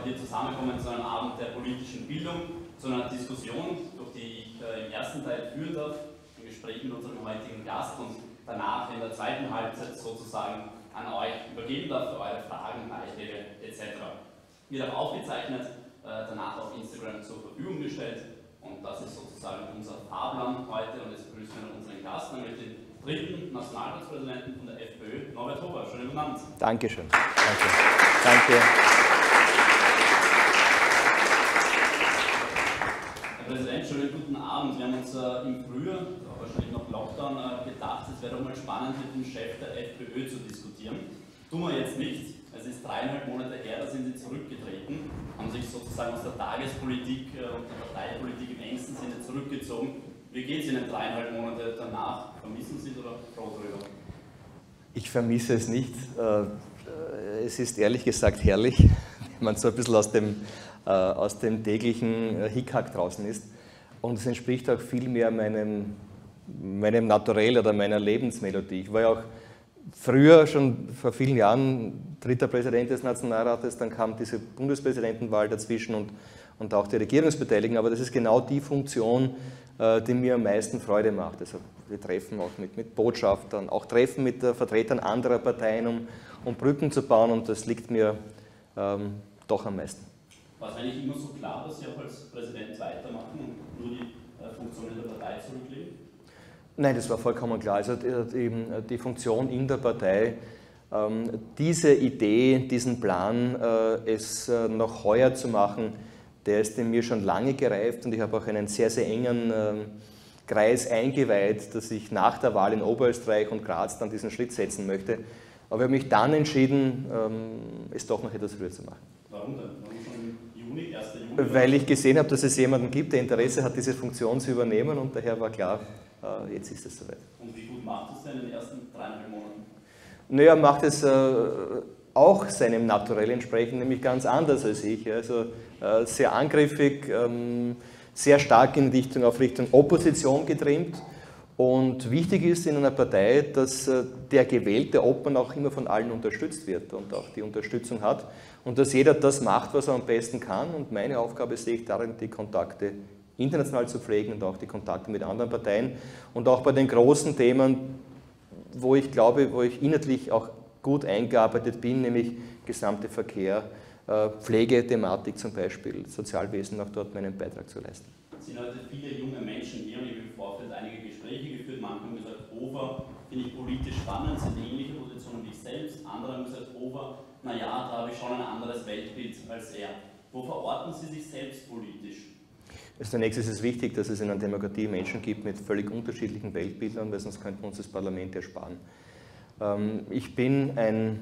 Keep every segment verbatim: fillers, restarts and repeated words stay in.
hier zusammenkommen zu einem Abend der politischen Bildung, zu einer Diskussion, durch die ich äh, im ersten Teil führen darf, ein Gespräch mit unserem heutigen Gast und danach in der zweiten Halbzeit sozusagen an euch übergeben darf für eure Fragen, Beiträge et cetera. Wird auch aufgezeichnet, äh, danach auf Instagram zur Verfügung gestellt und das ist sozusagen unser Fahrplan heute und jetzt begrüßen wir unseren Gast, nämlich den dritten Nationalratspräsidenten von der FPÖ, Norbert Hofer. Schönen guten Abend. Dankeschön. Danke. Danke. Herr Präsident, schönen guten Abend. Wir haben uns äh, im Frühjahr, wahrscheinlich noch Lockdown, äh, gedacht, es wäre doch mal spannend, mit dem Chef der FPÖ zu diskutieren. Tun wir jetzt nicht. Es ist dreieinhalb Monate her, da sind Sie zurückgetreten, haben sich sozusagen aus der Tagespolitik äh, und der Parteipolitik im engsten Sinne zurückgezogen. Wie geht es Ihnen dreieinhalb Monate danach? Vermissen Sie es oder froh drüber? Ich vermisse es nicht. Es ist ehrlich gesagt herrlich, wenn man so ein bisschen aus dem, aus dem täglichen Hickhack draußen ist. Und es entspricht auch viel mehr meinem, meinem Naturell oder meiner Lebensmelodie. Ich war ja auch früher, schon vor vielen Jahren, dritter Präsident des Nationalrates, dann kam diese Bundespräsidentenwahl dazwischen und, und auch die Regierungsbeteiligung. Aber das ist genau die Funktion, die mir am meisten Freude macht. Also wir treffen auch mit, mit Botschaftern, auch Treffen mit äh, Vertretern anderer Parteien, um, um Brücken zu bauen und das liegt mir ähm, doch am meisten. War es eigentlich immer so klar, dass Sie auch als Präsident weitermachen und nur die äh, Funktion in der Partei zurücklegen? Nein, das war vollkommen klar. Also die, die Funktion in der Partei, ähm, diese Idee, diesen Plan, äh, es äh, noch heuer zu machen, der ist in mir schon lange gereift und ich habe auch einen sehr, sehr engen äh, Kreis eingeweiht, dass ich nach der Wahl in Oberösterreich und Graz dann diesen Schritt setzen möchte. Aber ich habe mich dann entschieden, ähm, es doch noch etwas früher zu machen. Warum denn? Warum schon im Juni, erster Juni? Weil ich gesehen habe, dass es jemanden gibt, der Interesse hat, diese Funktion zu übernehmen und daher war klar, äh, jetzt ist es soweit. Und wie gut macht es denn in den ersten dreieinhalb Monaten? Naja, macht es äh, auch seinem Naturell entsprechend, nämlich ganz anders als ich. Also äh, sehr angriffig, ähm, sehr stark in Richtung, auf Richtung Opposition getrimmt. Und wichtig ist in einer Partei, dass äh, der gewählte Obmann auch immer von allen unterstützt wird und auch die Unterstützung hat. Und dass jeder das macht, was er am besten kann. Und meine Aufgabe sehe ich darin, die Kontakte international zu pflegen und auch die Kontakte mit anderen Parteien. Und auch bei den großen Themen, wo ich glaube, wo ich inhaltlich auch gut eingearbeitet bin, nämlich gesamte Verkehr, Pflegethematik zum Beispiel, Sozialwesen, auch dort meinen Beitrag zu leisten. Es sind heute viele junge Menschen hier und ich habe im Vorfeld einige Gespräche geführt. Manche haben gesagt, Hofer finde ich politisch spannend, sind ähnliche Positionen wie ich selbst. Andere haben gesagt, Hofer, naja, da habe ich schon ein anderes Weltbild als er. Wo verorten Sie sich selbst politisch? Also zunächst ist es wichtig, dass es in einer Demokratie Menschen gibt mit völlig unterschiedlichen Weltbildern, weil sonst könnten wir uns das Parlament ersparen. Ich bin ein,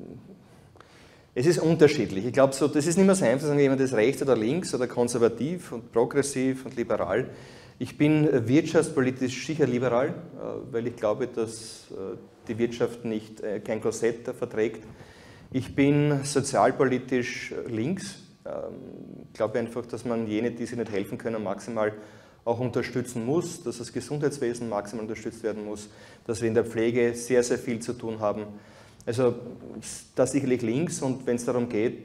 es ist unterschiedlich. Ich glaube, so, das ist nicht mehr so einfach zu sagen, jemand ist rechts oder links oder konservativ und progressiv und liberal. Ich bin wirtschaftspolitisch sicher liberal, weil ich glaube, dass die Wirtschaft nicht, kein Korsett verträgt. Ich bin sozialpolitisch links. Ich glaube einfach, dass man jene, die sich nicht helfen können, maximal auch unterstützen muss, dass das Gesundheitswesen maximal unterstützt werden muss, dass wir in der Pflege sehr, sehr viel zu tun haben. Also das sicherlich links und wenn es darum geht,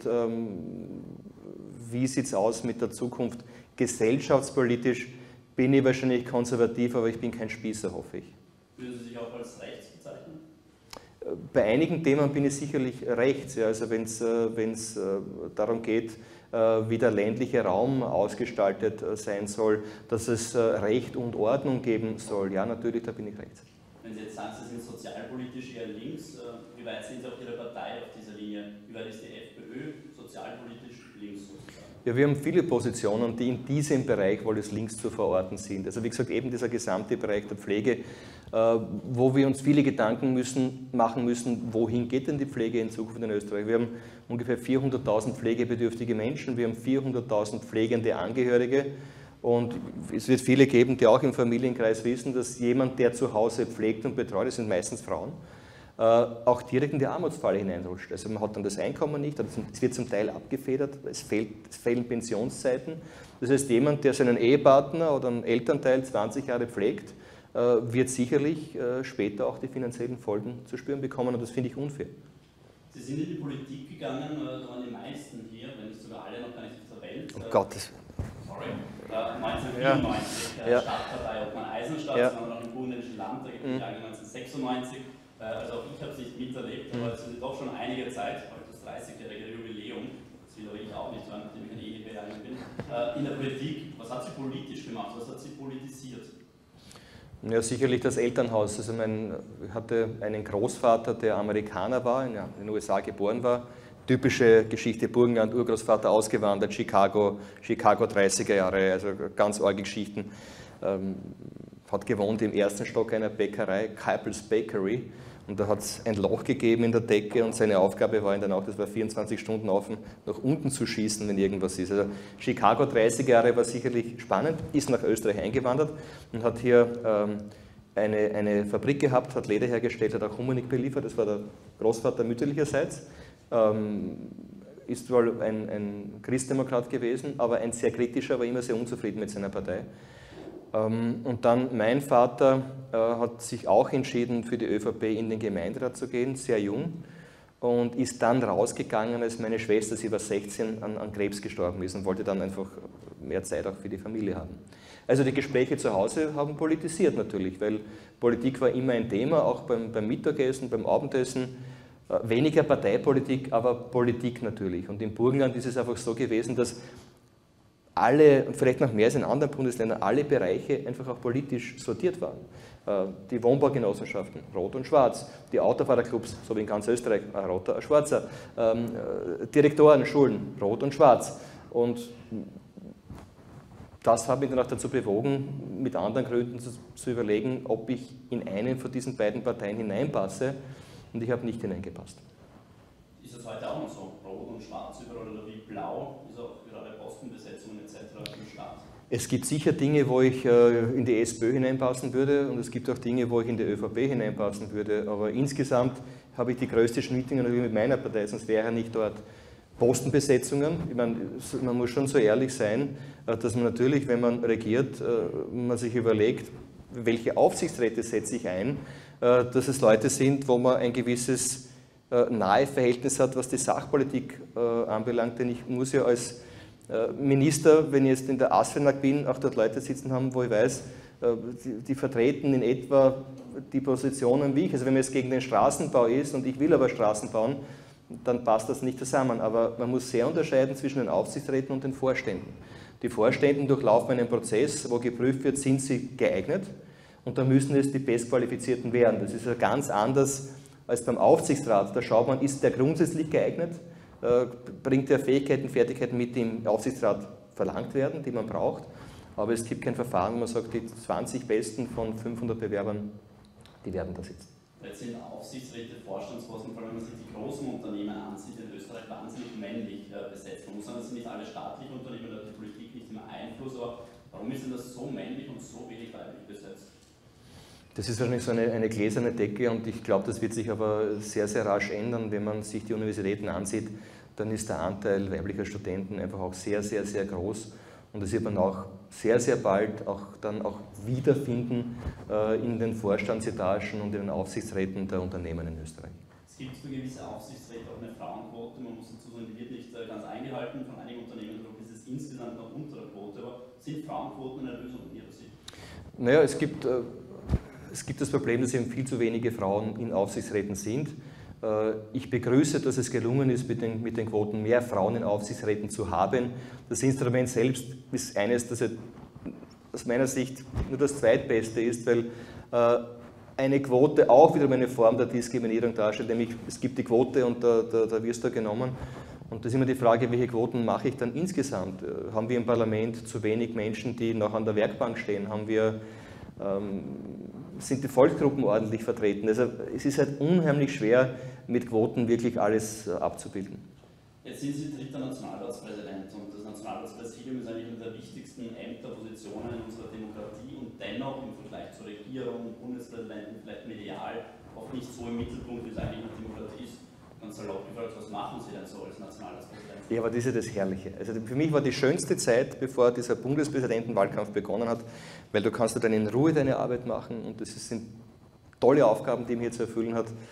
wie sieht es aus mit der Zukunft gesellschaftspolitisch, bin ich wahrscheinlich konservativ, aber ich bin kein Spießer, hoffe ich. Würden Sie sich auch als rechts bezeichnen? Bei einigen Themen bin ich sicherlich rechts, ja, also wenn es darum geht, wie der ländliche Raum ausgestaltet sein soll, dass es Recht und Ordnung geben soll. Ja, natürlich, da bin ich rechts. Wenn Sie jetzt sagen, Sie sind sozialpolitisch eher links, wie weit sind Sie auch Ihre Partei auf dieser Linie? Wie weit ist die FPÖ sozialpolitisch links sozusagen? Ja, wir haben viele Positionen, die in diesem Bereich wohl als links zu verorten sind. Also wie gesagt, eben dieser gesamte Bereich der Pflege, wo wir uns viele Gedanken müssen, machen müssen, wohin geht denn die Pflege in Zukunft in Österreich. Wir haben ungefähr vierhunderttausend pflegebedürftige Menschen, wir haben vierhunderttausend pflegende Angehörige und es wird viele geben, die auch im Familienkreis wissen, dass jemand, der zu Hause pflegt und betreut, das sind meistens Frauen, auch direkt in die Armutsfalle hineinrutscht. Also man hat dann das Einkommen nicht, es wird zum Teil abgefedert, es, fehlt, es fehlen Pensionszeiten. Das heißt, jemand, der seinen Ehepartner oder einen Elternteil zwanzig Jahre pflegt, wird sicherlich später auch die finanziellen Folgen zu spüren bekommen und das finde ich unfair. Sie sind in die Politik gegangen, da waren die meisten hier, wenn nicht sogar alle, noch gar nicht auf der Welt. Um Gottes Willen. Sorry. neunzehnhundertvierundneunzig, ja. äh, Stadtpartei Obmann-Eisenstadt, ja. sondern auch im burgenländischen Landtag, mhm. neunzehnhundertsechsundneunzig. Äh, also auch ich habe es nicht miterlebt, mhm. aber es ist doch schon einige Zeit, heute das dreißigjährige Jubiläum, das will aber ich auch nicht hören, nachdem ich ein ewig gegangen bin, äh, in der Politik. Was hat sie politisch gemacht? Was hat sie politisiert? Ja, sicherlich das Elternhaus. Also mein, ich hatte einen Großvater, der Amerikaner war, in den U S A geboren war. Typische Geschichte Burgenland, Urgroßvater ausgewandert, Chicago, Chicago dreißiger Jahre, also ganz arge Geschichten. Ähm, hat gewohnt im ersten Stock einer Bäckerei, Keipels Bakery. Und da hat es ein Loch gegeben in der Decke und seine Aufgabe war in der Nacht, das war vierundzwanzig Stunden offen, nach unten zu schießen, wenn irgendwas ist. Also Chicago dreißiger Jahre war sicherlich spannend, ist nach Österreich eingewandert und hat hier ähm, eine, eine Fabrik gehabt, hat Leder hergestellt, hat auch Hummunig beliefert, das war der Großvater mütterlicherseits. Ähm, ist wohl ein, ein Christdemokrat gewesen, aber ein sehr kritischer, war immer sehr unzufrieden mit seiner Partei. Und dann mein Vater äh, hat sich auch entschieden, für die ÖVP in den Gemeinderat zu gehen, sehr jung, und ist dann rausgegangen, als meine Schwester, sie war sechzehn, an, an Krebs gestorben ist und wollte dann einfach mehr Zeit auch für die Familie haben. Also die Gespräche zu Hause haben politisiert natürlich, weil Politik war immer ein Thema, auch beim, beim Mittagessen, beim Abendessen. Äh, weniger Parteipolitik, aber Politik natürlich. Und im Burgenland ist es einfach so gewesen, dass alle, und vielleicht noch mehr als in anderen Bundesländern, alle Bereiche einfach auch politisch sortiert waren. Die Wohnbaugenossenschaften, rot und schwarz, die Autofahrerclubs, so wie in ganz Österreich, ein roter, ein schwarzer, Direktoren, Schulen, rot und schwarz. Und das hat mich dann auch dazu bewogen, mit anderen Gründen zu, zu überlegen, ob ich in einen von diesen beiden Parteien hineinpasse, und ich habe nicht hineingepasst. Ist das heute auch noch so, rot und schwarz überall, oder wie blau ist auch gerade Postenbesetzungen et cetera im Staat? Es gibt sicher Dinge, wo ich in die SPÖ hineinpassen würde, und es gibt auch Dinge, wo ich in die ÖVP hineinpassen würde, aber insgesamt habe ich die größte Schnittmenge natürlich mit meiner Partei, sonst wäre nicht dort. Postenbesetzungen, ich meine, man muss schon so ehrlich sein, dass man natürlich, wenn man regiert, man sich überlegt, welche Aufsichtsräte setze ich ein, dass es Leute sind, wo man ein gewisses nahe Verhältnis hat, was die Sachpolitik äh, anbelangt, denn ich muss ja als äh, Minister, wenn ich jetzt in der ASFINAG bin, auch dort Leute sitzen haben, wo ich weiß, äh, die, die vertreten in etwa die Positionen wie ich. Also wenn man jetzt gegen den Straßenbau ist und ich will aber Straßen bauen, dann passt das nicht zusammen. Aber man muss sehr unterscheiden zwischen den Aufsichtsräten und den Vorständen. Die Vorstände durchlaufen einen Prozess, wo geprüft wird, sind sie geeignet, und da müssen es die Bestqualifizierten werden. Das ist ja ganz anders als beim Aufsichtsrat. Da schaut man, ist der grundsätzlich geeignet, äh, bringt er Fähigkeiten, Fertigkeiten mit, die im Aufsichtsrat verlangt werden, die man braucht. Aber es gibt kein Verfahren, wo man sagt, die zwanzig Besten von fünfhundert Bewerbern, die werden da sitzen. Jetzt sind Aufsichtsräte, Vorstandsposten, vor allem wenn man sich die großen Unternehmen ansieht, in Österreich wahnsinnig männlich äh, besetzt. Man muss sagen, das sind nicht alle staatliche Unternehmen, da hat die Politik nicht immer Einfluss, aber warum ist denn das so männlich und so wenig weiblich besetzt? Das ist wahrscheinlich so eine, eine gläserne Decke, und ich glaube, das wird sich aber sehr, sehr rasch ändern. Wenn man sich die Universitäten ansieht, dann ist der Anteil weiblicher Studenten einfach auch sehr, sehr, sehr groß, und das wird man auch sehr, sehr bald auch dann auch wiederfinden äh, in den Vorstandsetagen und in den Aufsichtsräten der Unternehmen in Österreich. Es gibt für gewisse Aufsichtsräte auch eine Frauenquote, man muss dazu sagen, die wird nicht äh, ganz eingehalten von einigen Unternehmen, darum ist es insgesamt noch unter der Quote, aber sind Frauenquoten eine Lösung in Ihrer Sicht? Naja, es gibt... Äh, Es gibt das Problem, dass eben viel zu wenige Frauen in Aufsichtsräten sind. Ich begrüße, dass es gelungen ist, mit den, mit den Quoten mehr Frauen in Aufsichtsräten zu haben. Das Instrument selbst ist eines, das aus meiner Sicht nur das Zweitbeste ist, weil eine Quote auch wiederum eine Form der Diskriminierung darstellt, nämlich es gibt die Quote und da, da, da wirst du genommen. Und das ist immer die Frage, welche Quoten mache ich dann insgesamt? Haben wir im Parlament zu wenig Menschen, die noch an der Werkbank stehen? Haben wir... Ähm, sind die Volksgruppen ordentlich vertreten? Also es ist halt unheimlich schwer, mit Quoten wirklich alles abzubilden. Jetzt sind Sie dritter Nationalratspräsident, und das Nationalratspräsidium ist eigentlich eine der wichtigsten Ämterpositionen in unserer Demokratie, und dennoch im Vergleich zur Regierung, Bundespräsidenten, vielleicht medial, auch nicht so im Mittelpunkt, wie es eigentlich in der Demokratie ist. Ganz salopp gefragt, was machen Sie denn so als Nationalratspräsident? Ja, aber das ist ja das Herrliche. Also für mich war die schönste Zeit, bevor dieser Bundespräsidentenwahlkampf begonnen hat, weil du kannst dann in Ruhe deine Arbeit machen, und das sind tolle Aufgaben, die man hier zu erfüllen hat.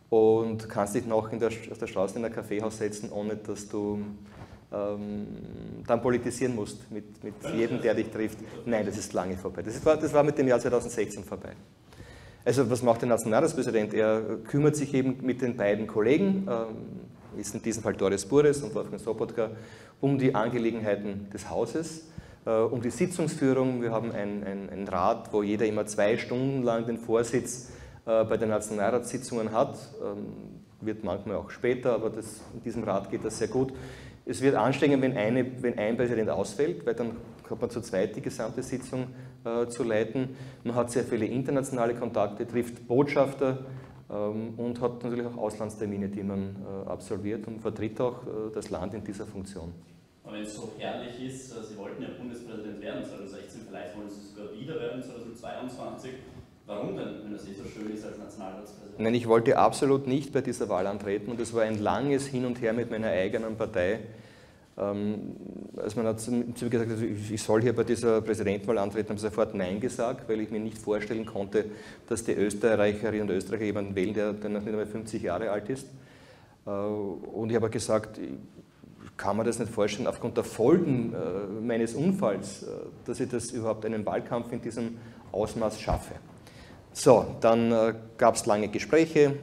und kannst dich noch in der, auf der Straße in ein Kaffeehaus setzen, ohne dass du ähm, dann politisieren musst mit, mit jedem, der dich trifft. Nein, das ist lange vorbei. Das, ist, das war mit dem Jahr zweitausendsechzehn vorbei. Also was macht der Nationalratspräsident? Er kümmert sich eben mit den beiden Kollegen, ähm, ist in diesem Fall Doris Burres und Wolfgang Sobotka, um die Angelegenheiten des Hauses, äh, um die Sitzungsführung. Wir haben einen ein Rat, wo jeder immer zwei Stunden lang den Vorsitz äh, bei den Nationalratssitzungen hat. Ähm, wird manchmal auch später, aber das, in diesem Rat geht das sehr gut. Es wird anstrengend, wenn, eine, wenn ein Präsident ausfällt, weil dann hat man zu zweit die gesamte Sitzung äh, zu leiten. Man hat sehr viele internationale Kontakte, trifft Botschafter ähm, und hat natürlich auch Auslandstermine, die man äh, absolviert und vertritt auch äh, das Land in dieser Funktion. Aber wenn es so herrlich ist, Sie wollten ja Bundespräsident werden zweitausendsechzehn, vielleicht wollen Sie sogar wieder werden zweitausendzweiundzwanzig. Warum denn, wenn das eh so schön ist als Nationalratspräsident? Nein, ich wollte absolut nicht bei dieser Wahl antreten und es war ein langes Hin und Her mit meiner eigenen Partei. Ähm, als man hat zu mir gesagt hat, ich soll hier bei dieser Präsidentenwahl antreten, habe ich sofort Nein gesagt, weil ich mir nicht vorstellen konnte, dass die Österreicherinnen und Österreicher jemanden wählen, der, der noch nicht einmal fünfzig Jahre alt ist. Äh, und ich habe gesagt, kann man das nicht vorstellen, aufgrund der Folgen äh, meines Unfalls, äh, dass ich das überhaupt einen Wahlkampf in diesem Ausmaß schaffe. So, dann äh, gab es lange Gespräche. Äh,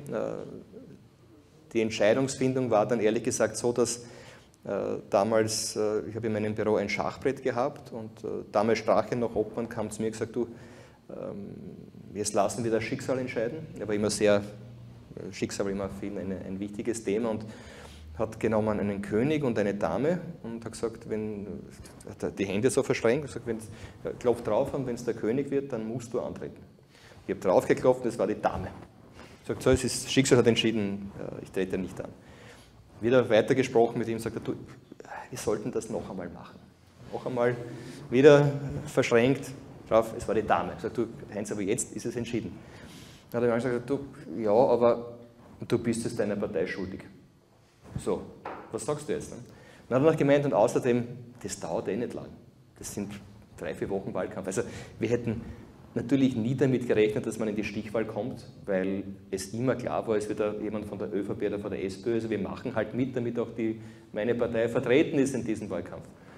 die Entscheidungsfindung war dann ehrlich gesagt so, dass äh, damals, äh, ich habe in meinem Büro ein Schachbrett gehabt und äh, damals Strache noch Obmann kam zu mir und gesagt, du, ähm, jetzt lassen wir das Schicksal entscheiden. Er war immer sehr, Schicksal war immer für ihn eine, ein wichtiges Thema und hat genommen einen König und eine Dame und hat gesagt, wenn, hat die Hände so verschränkt, gesagt, wenn klopft drauf und wenn es der König wird, dann musst du antreten. Ich habe drauf geklopft, das war die Dame. Ich habe gesagt, so, es ist, Schicksal hat entschieden, ich trete nicht an. Wieder weitergesprochen mit ihm, sagt er, du, wir sollten das noch einmal machen. Noch einmal, wieder verschränkt, drauf, es war die Dame. Ich habe gesagt, du, Heinz, aber jetzt ist es entschieden. Dann hat er mir gesagt, du, ja, aber du bist es deiner Partei schuldig. So, was sagst du jetzt? Dann hat er noch gemeint, und außerdem, das dauert eh nicht lang. Das sind drei, vier Wochen Wahlkampf. Also wir hätten natürlich nie damit gerechnet, dass man in die Stichwahl kommt, weil es immer klar war, es wird da jemand von der ÖVP oder von der SPÖ, also wir machen halt mit, damit auch die, meine Partei vertreten ist in diesem Wahlkampf.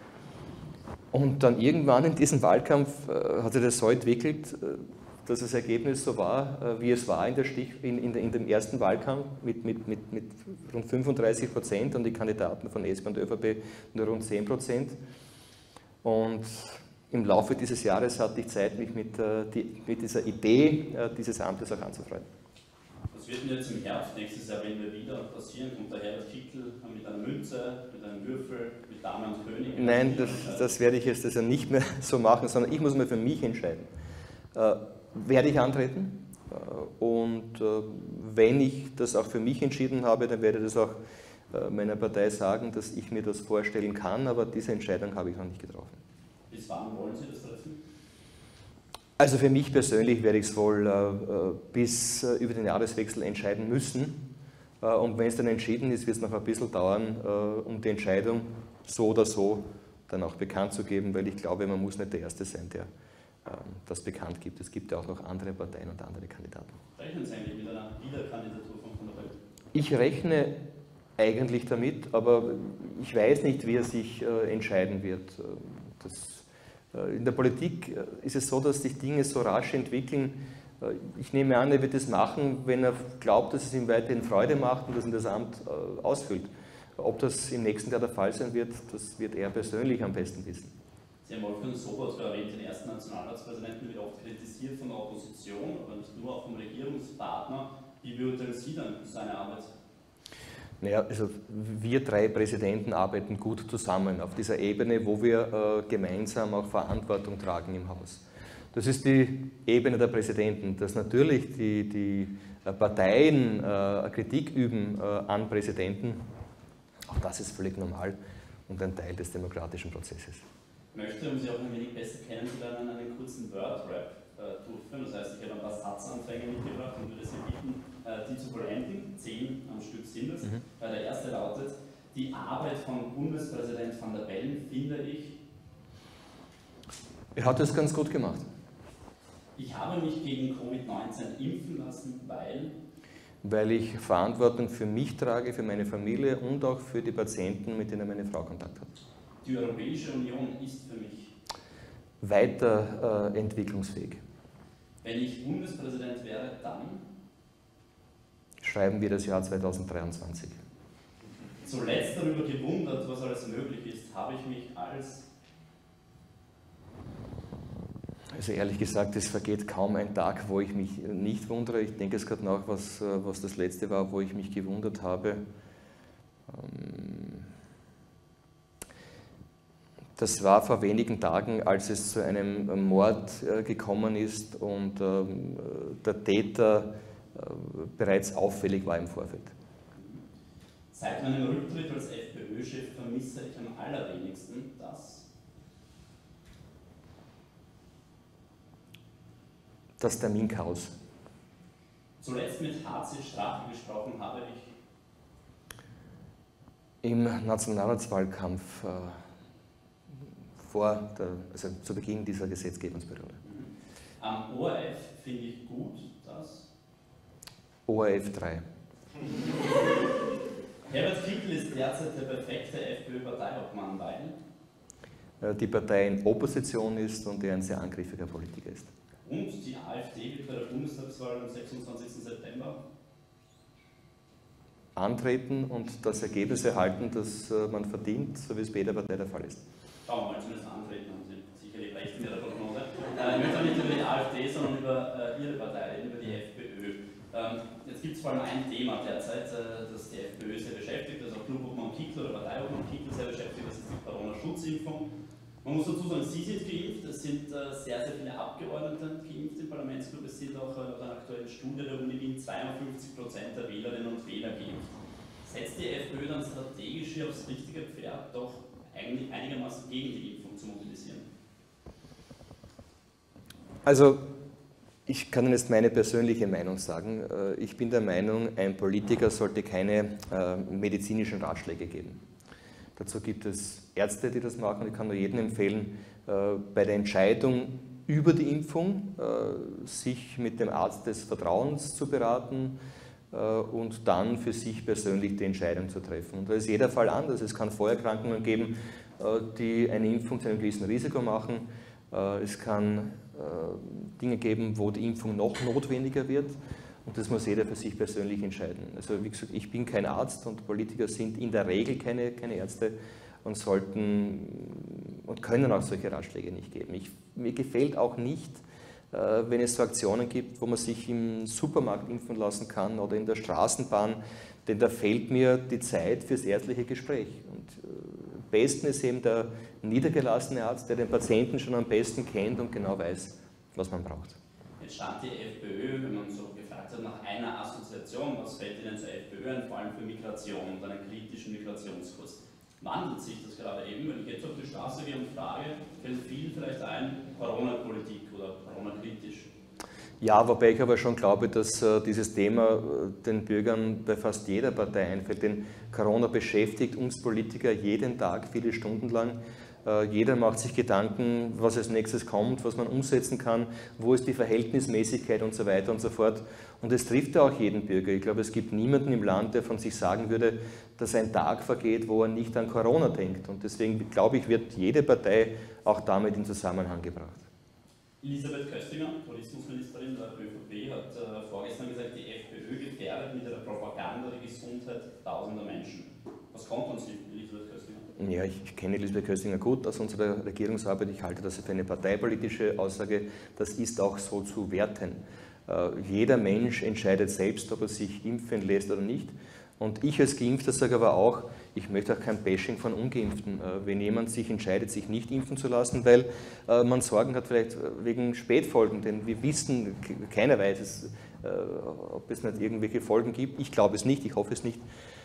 Und dann irgendwann in diesem Wahlkampf äh, hat sich das so entwickelt, äh, dass das Ergebnis so war, äh, wie es war in, der Stich, in, in, der, in dem ersten Wahlkampf mit, mit, mit, mit rund fünfunddreißig Prozent und die Kandidaten von S P und ÖVP nur rund zehn Prozent. Und im Laufe dieses Jahres hatte ich Zeit, mich mit, äh, die, mit dieser Idee äh, dieses Amtes auch anzufreunden. Was wird denn jetzt im Herbst nächstes Jahr, wenn wir wieder passieren? Kommt der Herbert Kickl mit einer Münze, mit einem Würfel, mit Dame und König? Nein, das, das werde ich jetzt also nicht mehr so machen, sondern ich muss mal für mich entscheiden. Äh, werde ich antreten? Äh, und äh, wenn ich das auch für mich entschieden habe, dann werde ich das auch äh, meiner Partei sagen, dass ich mir das vorstellen kann, aber diese Entscheidung habe ich noch nicht getroffen. Bis wann wollen Sie das treffen? Also für mich persönlich werde ich es wohl äh, bis äh, über den Jahreswechsel entscheiden müssen. Äh, und wenn es dann entschieden ist, wird es noch ein bisschen dauern, äh, um die Entscheidung so oder so dann auch bekannt zu geben, weil ich glaube, man muss nicht der Erste sein, der äh, das bekannt gibt. Es gibt ja auch noch andere Parteien und andere Kandidaten. Rechnen Sie eigentlich mit einer Wiederkandidatur von von der Welt? Ich rechne eigentlich damit, aber ich weiß nicht, wie er sich äh, entscheiden wird. Das In der Politik ist es so, dass sich Dinge so rasch entwickeln. Ich nehme an, er wird es machen, wenn er glaubt, dass es ihm weiterhin Freude macht und dass er das Amt ausfüllt. Ob das im nächsten Jahr der Fall sein wird, das wird er persönlich am besten wissen. Sie haben Wolfgang Sobotka erwähnt, den ersten Nationalratspräsidenten, wird oft kritisiert von der Opposition, aber nicht nur, auch vom Regierungspartner. Wie beurteilen Sie dann seine Arbeit? Naja, also wir drei Präsidenten arbeiten gut zusammen auf dieser Ebene, wo wir äh, gemeinsam auch Verantwortung tragen im Haus. Das ist die Ebene der Präsidenten, dass natürlich die, die äh, Parteien äh, Kritik üben äh, an Präsidenten, auch das ist völlig normal und ein Teil des demokratischen Prozesses. Ich möchte, um Sie auch ein wenig besser kennenzulernen, einen kurzen Word-Rap äh, durchführen. Das heißt, ich habe ein paar Satzanfänge mitgebracht und würde Sie bitten, die zu vollenden. Zehn am Stück sind es. Mhm. Der erste lautet: Die Arbeit von Bundespräsident Van der Bellen finde ich. Er hat das ganz gut gemacht. Ich habe mich gegen Covid neunzehn impfen lassen, weil. weil ich Verantwortung für mich trage, für meine Familie und auch für die Patienten, mit denen meine Frau Kontakt hat. Die Europäische Union ist für mich weiter äh, entwicklungsfähig. Wenn ich Bundespräsident wäre, dann schreiben wir das Jahr zweitausenddreiundzwanzig. Zuletzt darüber gewundert, was alles möglich ist, habe ich mich als... Also ehrlich gesagt, es vergeht kaum ein Tag, wo ich mich nicht wundere. Ich denke es gerade nach, was, was das letzte war, wo ich mich gewundert habe. Das war vor wenigen Tagen, als es zu einem Mord gekommen ist und der Täter bereits auffällig war im Vorfeld. Seit meinem Rücktritt als FPÖ-Chef vermisse ich am allerwenigsten das. Das Terminchaos. Zuletzt mit H C Strache gesprochen habe ich im Nationalratswahlkampf äh, vor der, also zu Beginn dieser Gesetzgebungsperiode. Mhm. Am O R F finde ich gut, dass O R F drei. Herbert Kickl ist derzeit der perfekte FPÖ-Parteiobmann, weil die Partei in Opposition ist und er ein sehr angriffiger Politiker ist. Und die AfD wird bei der Bundestagswahl am sechsundzwanzigsten September antreten und das Ergebnis erhalten, das man verdient, so wie es bei jeder Partei der Fall ist. Schauen wir mal, zumindest antreten, haben Sie sicherlich recht in Ihrer Prognose. Äh, ich möchte auch nicht über die AfD, sondern über äh, Ihre Partei reden, über die FPÖ. Ähm, jetzt gibt es vor allem ein Thema derzeit, äh, das die FPÖ sehr beschäftigt, das auch Clubobmann Kickl oder Parteiobmann Kickl sehr beschäftigt, das ist die Corona-Schutzimpfung. Man muss dazu sagen, Sie sind geimpft, es sind äh, sehr, sehr viele Abgeordnete geimpft im Parlamentsclub, es sind auch äh, laut einer aktuellen Studie der Uni Wien zweiundfünfzig Prozent der Wählerinnen und Wähler geimpft. Setzt die FPÖ dann strategisch hier aufs richtige Pferd, doch eigentlich einigermaßen gegen die Impfung zu mobilisieren? Also, ich kann Ihnen jetzt meine persönliche Meinung sagen. Ich bin der Meinung, ein Politiker sollte keine äh, medizinischen Ratschläge geben. Dazu gibt es Ärzte, die das machen. Ich kann nur jedem empfehlen, äh, bei der Entscheidung über die Impfung äh, sich mit dem Arzt des Vertrauens zu beraten äh, und dann für sich persönlich die Entscheidung zu treffen. Und da ist jeder Fall anders. Es kann Vorerkrankungen geben, äh, die eine Impfung zu einem gewissen Risiko machen. Äh, es kann äh, Dinge geben, wo die Impfung noch notwendiger wird. Und das muss jeder für sich persönlich entscheiden. Also wie gesagt, ich bin kein Arzt und Politiker sind in der Regel keine, keine Ärzte und sollten und können auch solche Ratschläge nicht geben. Ich, mir gefällt auch nicht, äh, wenn es so Aktionen gibt, wo man sich im Supermarkt impfen lassen kann oder in der Straßenbahn, denn da fehlt mir die Zeit fürs ärztliche Gespräch. Und äh, am besten ist eben der niedergelassene Arzt, der den Patienten schon am besten kennt und genau weiß, was man braucht. Jetzt stand die FPÖ, wenn man so gefragt hat, nach einer Assoziation, was fällt Ihnen zur FPÖ ein, vor allem für Migration und einen kritischen Migrationskurs. Wandelt sich das gerade eben, wenn ich jetzt auf die Straße gehe und frage, fällt vielen vielleicht ein, Corona-Politik oder Corona-kritisch? Ja, wobei ich aber schon glaube, dass äh, dieses Thema äh, den Bürgern bei fast jeder Partei einfällt, denn Corona beschäftigt uns Politiker jeden Tag, viele Stunden lang. Jeder macht sich Gedanken, was als nächstes kommt, was man umsetzen kann, wo ist die Verhältnismäßigkeit und so weiter und so fort. Und es trifft ja auch jeden Bürger. Ich glaube, es gibt niemanden im Land, der von sich sagen würde, dass ein Tag vergeht, wo er nicht an Corona denkt. Und deswegen, glaube ich, wird jede Partei auch damit in Zusammenhang gebracht. Elisabeth Köstinger, Tourismusministerin der ÖVP, hat äh, vorgestern gesagt, die FPÖ gefährdet mit ihrer Propaganda die Gesundheit tausender Menschen. Was kommt uns nicht, Elisabeth Köstinger? Ja, ich, ich kenne Elisabeth Köstinger gut aus unserer Regierungsarbeit. Ich halte das für eine parteipolitische Aussage. Das ist auch so zu werten. Äh, jeder Mensch entscheidet selbst, ob er sich impfen lässt oder nicht. Und ich als Geimpfter sage aber auch, ich möchte auch kein Bashing von Ungeimpften. Äh, wenn jemand sich entscheidet, sich nicht impfen zu lassen, weil äh, man Sorgen hat vielleicht wegen Spätfolgen, denn wir wissen, keiner weiß es, äh, ob es nicht irgendwelche Folgen gibt. Ich glaube es nicht, ich hoffe es nicht.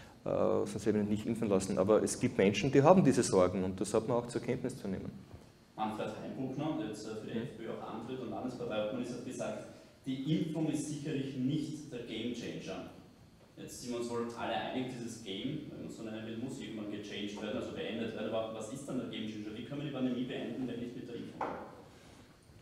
Uh, sonst werden wir nicht impfen lassen. Aber es gibt Menschen, die haben diese Sorgen und das hat man auch zur Kenntnis zu nehmen. Manfred Heimbuchner, der jetzt für die FPÖ auch antritt und Landesparteiobmann ist, hat gesagt, die Impfung ist sicherlich nicht der Gamechanger. Jetzt sind wir uns wohl alle einig, dieses Game, wenn man es so nennen will, muss irgendwann gechanged werden, also beendet werden. Aber was ist dann der Gamechanger? Wie können wir die Pandemie beenden, wenn nicht mit der Impfung?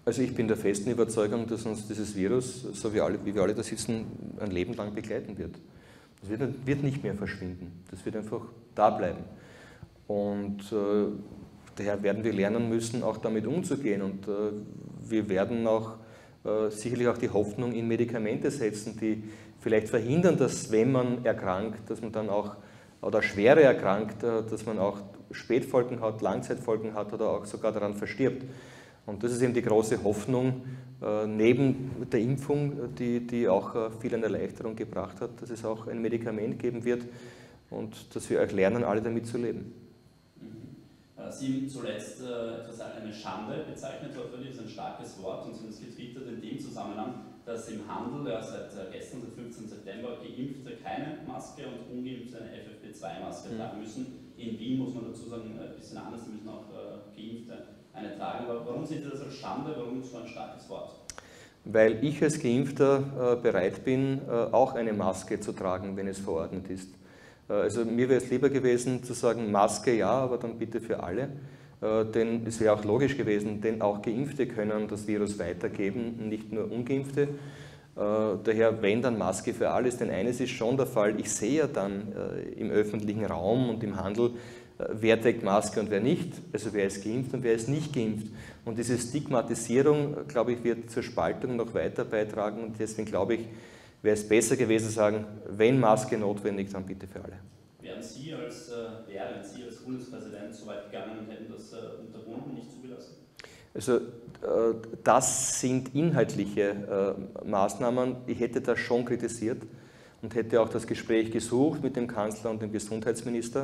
Also ich bin der festen Überzeugung, dass uns dieses Virus, so wie, alle, wie wir alle da sitzen, ein Leben lang begleiten wird. Das wird, wird nicht mehr verschwinden. Das wird einfach da bleiben. Und äh, daher werden wir lernen müssen, auch damit umzugehen. Und äh, wir werden auch äh, sicherlich auch die Hoffnung in Medikamente setzen, die vielleicht verhindern, dass, wenn man erkrankt, dass man dann auch, oder schwerer erkrankt, äh, dass man auch Spätfolgen hat, Langzeitfolgen hat oder auch sogar daran verstirbt. Und das ist eben die große Hoffnung, äh, neben der Impfung, die, die auch äh, viel an Erleichterung gebracht hat, dass es auch ein Medikament geben wird und dass wir auch lernen, alle damit zu leben. Mhm. Sie haben zuletzt äh, etwas als eine Schande bezeichnet, das ist ein starkes Wort, und Sie haben es getwittert in dem Zusammenhang, dass im Handel ja, seit äh, gestern, seit fünfzehnten September, Geimpfte keine Maske und Ungeimpfte eine F F P zwei Maske mhm. tragen müssen. In Wien muss man dazu sagen, ein bisschen anders, die müssen auch äh, Geimpfte eine tragen. Aber warum sehen Sie das als Schande? Warum so ein starkes Wort? Weil ich als Geimpfter äh, bereit bin, äh, auch eine Maske zu tragen, wenn es verordnet ist. Äh, also mir wäre es lieber gewesen zu sagen, Maske ja, aber dann bitte für alle. Äh, denn es wäre auch logisch gewesen, denn auch Geimpfte können das Virus weitergeben, nicht nur Ungeimpfte. Äh, daher, wenn dann Maske für alle ist, denn eines ist schon der Fall, ich sehe ja dann äh, im öffentlichen Raum und im Handel, wer trägt Maske und wer nicht, also wer ist geimpft und wer ist nicht geimpft. Und diese Stigmatisierung, glaube ich, wird zur Spaltung noch weiter beitragen und deswegen glaube ich, wäre es besser gewesen zu sagen, wenn Maske notwendig, dann bitte für alle. Wären Sie als, äh, wären Sie als Bundespräsident so weit gegangen und hätten das äh, unterbunden, nicht zugelassen? Also äh, das sind inhaltliche äh, Maßnahmen. Ich hätte das schon kritisiert und hätte auch das Gespräch gesucht mit dem Kanzler und dem Gesundheitsminister.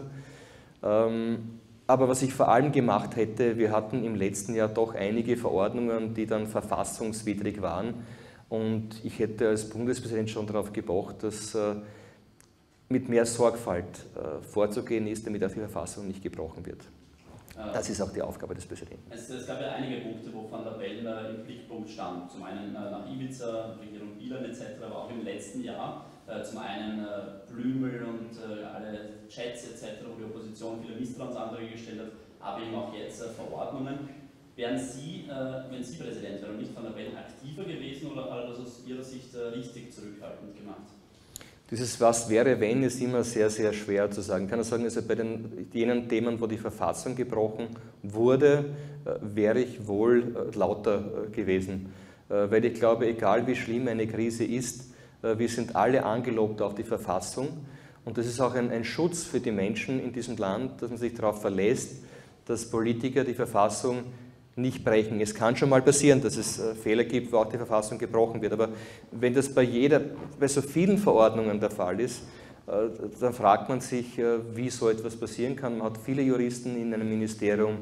Aber was ich vor allem gemacht hätte, wir hatten im letzten Jahr doch einige Verordnungen, die dann verfassungswidrig waren und ich hätte als Bundespräsident schon darauf gepocht, dass mit mehr Sorgfalt vorzugehen ist, damit auch die Verfassung nicht gebrochen wird. Das ist auch die Aufgabe des Präsidenten. Es, es gab ja einige Punkte, wo Van der Bellen äh, im Blickpunkt stand. Zum einen äh, nach Ibiza, Regierung Wieland et cetera, aber auch im letzten Jahr. Äh, zum einen äh, Blümel und äh, alle Chats et cetera, wo die Opposition viele Misstrauensanträge gestellt hat, aber eben auch jetzt äh, Verordnungen. Wären Sie, äh, wenn Sie Präsident wären und nicht Van der Bellen, aktiver gewesen oder hat er das aus Ihrer Sicht äh, richtig zurückhaltend gemacht? Dieses Was wäre, wenn, ist immer sehr, sehr schwer zu sagen. Ich kann sagen, also bei den, jenen Themen, wo die Verfassung gebrochen wurde, wäre ich wohl lauter gewesen. Weil ich glaube, egal wie schlimm eine Krise ist, wir sind alle angelobt auf die Verfassung. Und das ist auch ein, ein Schutz für die Menschen in diesem Land, dass man sich darauf verlässt, dass Politiker die Verfassung nicht brechen. Es kann schon mal passieren, dass es Fehler gibt, wo auch die Verfassung gebrochen wird. Aber wenn das bei jeder, bei so vielen Verordnungen der Fall ist, dann fragt man sich, wie so etwas passieren kann. Man hat viele Juristen in einem Ministerium,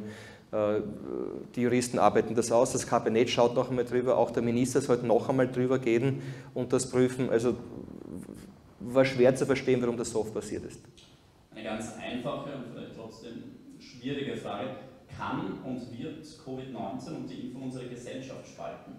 die Juristen arbeiten das aus, das Kabinett schaut noch einmal drüber, auch der Minister sollte noch einmal drüber gehen und das prüfen. Also war schwer zu verstehen, warum das so oft passiert ist. Eine ganz einfache und vielleicht trotzdem schwierige Frage. Kann und wird Covid neunzehn und die Impfung unsere Gesellschaft spalten?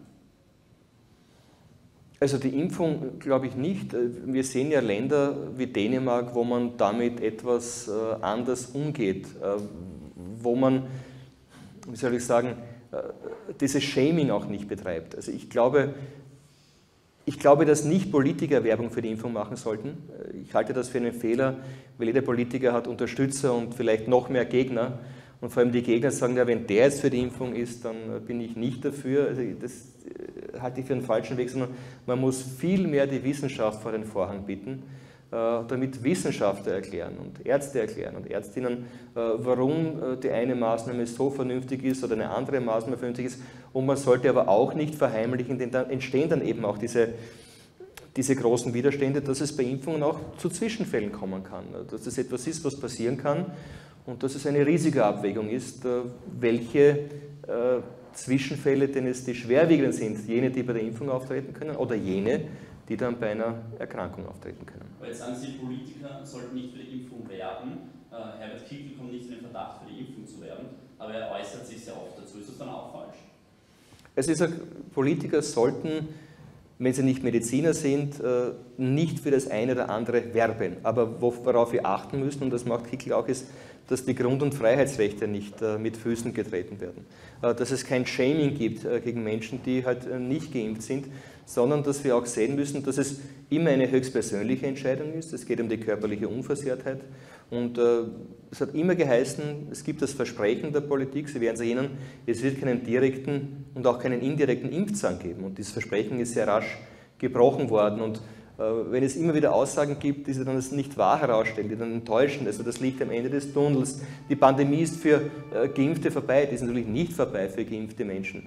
Also die Impfung glaube ich nicht. Wir sehen ja Länder wie Dänemark, wo man damit etwas anders umgeht, wo man, wie soll ich sagen, dieses Shaming auch nicht betreibt. Also ich glaube, ich glaube, dass nicht Politiker Werbung für die Impfung machen sollten. Ich halte das für einen Fehler, weil jeder Politiker hat Unterstützer und vielleicht noch mehr Gegner. Und vor allem die Gegner sagen, ja, wenn der jetzt für die Impfung ist, dann bin ich nicht dafür. Also das halte ich für einen falschen Weg, sondern man muss viel mehr die Wissenschaft vor den Vorhang bitten, damit Wissenschaftler erklären und Ärzte erklären und Ärztinnen, warum die eine Maßnahme so vernünftig ist oder eine andere Maßnahme vernünftig ist. Und man sollte aber auch nicht verheimlichen, denn dann entstehen dann eben auch diese, diese großen Widerstände, dass es bei Impfungen auch zu Zwischenfällen kommen kann, dass das etwas ist, was passieren kann. Und dass es eine Risikoabwägung ist, welche äh, Zwischenfälle denn es die schwerwiegenden sind, jene, die bei der Impfung auftreten können oder jene, die dann bei einer Erkrankung auftreten können. Aber jetzt sagen Sie, Politiker sollten nicht für die Impfung werben. Äh, Herbert Kickl kommt nicht in den Verdacht, für die Impfung zu werben, aber er äußert sich sehr oft dazu. Ist das dann auch falsch? Also ich sage, Politiker sollten, wenn sie nicht Mediziner sind, nicht für das eine oder andere werben. Aber worauf wir achten müssen, und das macht Kickl auch, ist, dass die Grund- und Freiheitsrechte nicht mit Füßen getreten werden, dass es kein Shaming gibt gegen Menschen, die halt nicht geimpft sind, sondern dass wir auch sehen müssen, dass es immer eine höchstpersönliche Entscheidung ist. Es geht um die körperliche Unversehrtheit und äh, es hat immer geheißen, es gibt das Versprechen der Politik, Sie werden sich erinnern, es wird keinen direkten und auch keinen indirekten Impfzwang geben und dieses Versprechen ist sehr rasch gebrochen worden und äh, wenn es immer wieder Aussagen gibt, die sich dann als nicht wahr herausstellen, die dann enttäuschen, also das Licht am Ende des Tunnels, die Pandemie ist für äh, Geimpfte vorbei, die ist natürlich nicht vorbei für geimpfte Menschen.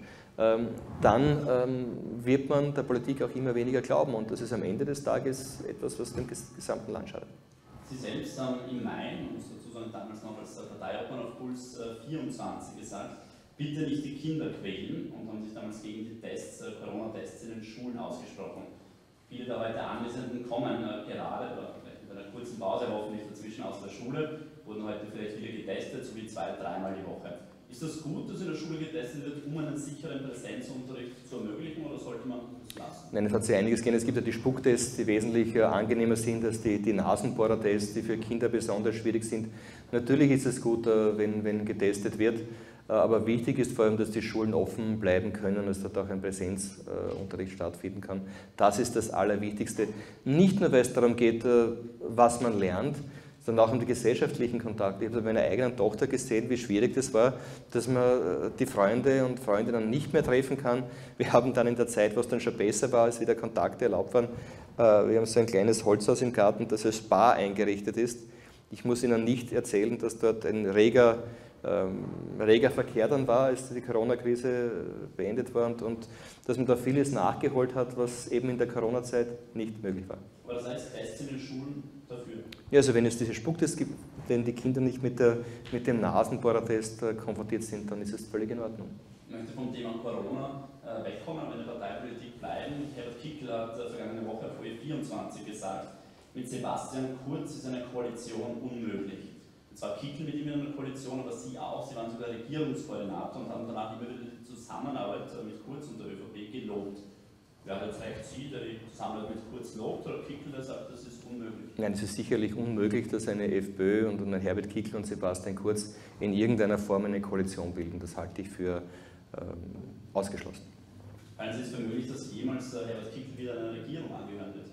Dann wird man der Politik auch immer weniger glauben und das ist am Ende des Tages etwas, was dem gesamten Land schadet. Sie selbst haben im Mai, man muss dazu sagen, damals noch als Parteiobmann auf Puls vierundzwanzig gesagt, bitte nicht die Kinder quälen und haben sich damals gegen die Tests, Corona-Tests in den Schulen ausgesprochen. Viele der heute Anwesenden kommen gerade, oder vielleicht mit einer kurzen Pause hoffentlich dazwischen aus der Schule, wurden heute vielleicht wieder getestet, so wie zwei, dreimal die Woche. Ist das gut, dass in der Schule getestet wird, um einen sicheren Präsenzunterricht zu ermöglichen, oder sollte man das lassen? Nein, es hat sich einiges gegeben. Es gibt ja die Spucktests, die wesentlich äh, angenehmer sind als die, die Nasenbohrertests, die für Kinder besonders schwierig sind. Natürlich ist es gut, äh, wenn, wenn getestet wird, äh, aber wichtig ist vor allem, dass die Schulen offen bleiben können, dass dort auch ein Präsenzunterricht äh, stattfinden kann. Das ist das Allerwichtigste. Nicht nur, weil es darum geht, äh, was man lernt, sondern auch um die gesellschaftlichen Kontakte. Ich habe bei meiner eigenen Tochter gesehen, wie schwierig das war, dass man die Freunde und Freundinnen nicht mehr treffen kann. Wir haben dann in der Zeit, was dann schon besser war, als wieder Kontakte erlaubt waren, wir haben so ein kleines Holzhaus im Garten, das als Spa eingerichtet ist. Ich muss Ihnen nicht erzählen, dass dort ein reger, ähm, reger Verkehr dann war, als die Corona-Krise beendet war und, und dass man da vieles nachgeholt hat, was eben in der Corona-Zeit nicht möglich war. Aber das heißt, Tests in den Schulen dafür? Ja, also wenn es diese Spucktests gibt, wenn die Kinder nicht mit, der, mit dem Nasenbohrertest äh, konfrontiert sind, dann ist es völlig in Ordnung. Ich möchte vom Thema Corona äh, wegkommen, aber in der Parteipolitik bleiben. Herbert Kickl hat äh, vergangene Woche auf O E vierundzwanzig gesagt, mit Sebastian Kurz ist eine Koalition unmöglich. Und zwar Kickl mit ihm in einer Koalition, aber Sie auch. Sie waren sogar Regierungskoordinator und haben danach immer wieder die Zusammenarbeit äh, mit Kurz und der ÖVP gelobt. Wer hat jetzt recht, Sie, der die Zusammenarbeit mit Kurz lobt, oder Kickl, der sagt, das ist unmöglich? Nein, es ist sicherlich unmöglich, dass eine FPÖ und ein Herbert Kickl und Sebastian Kurz in irgendeiner Form eine Koalition bilden. Das halte ich für ähm, ausgeschlossen. Halten Sie es für möglich, dass jemals der Herbert Kickl wieder einer Regierung angehören wird?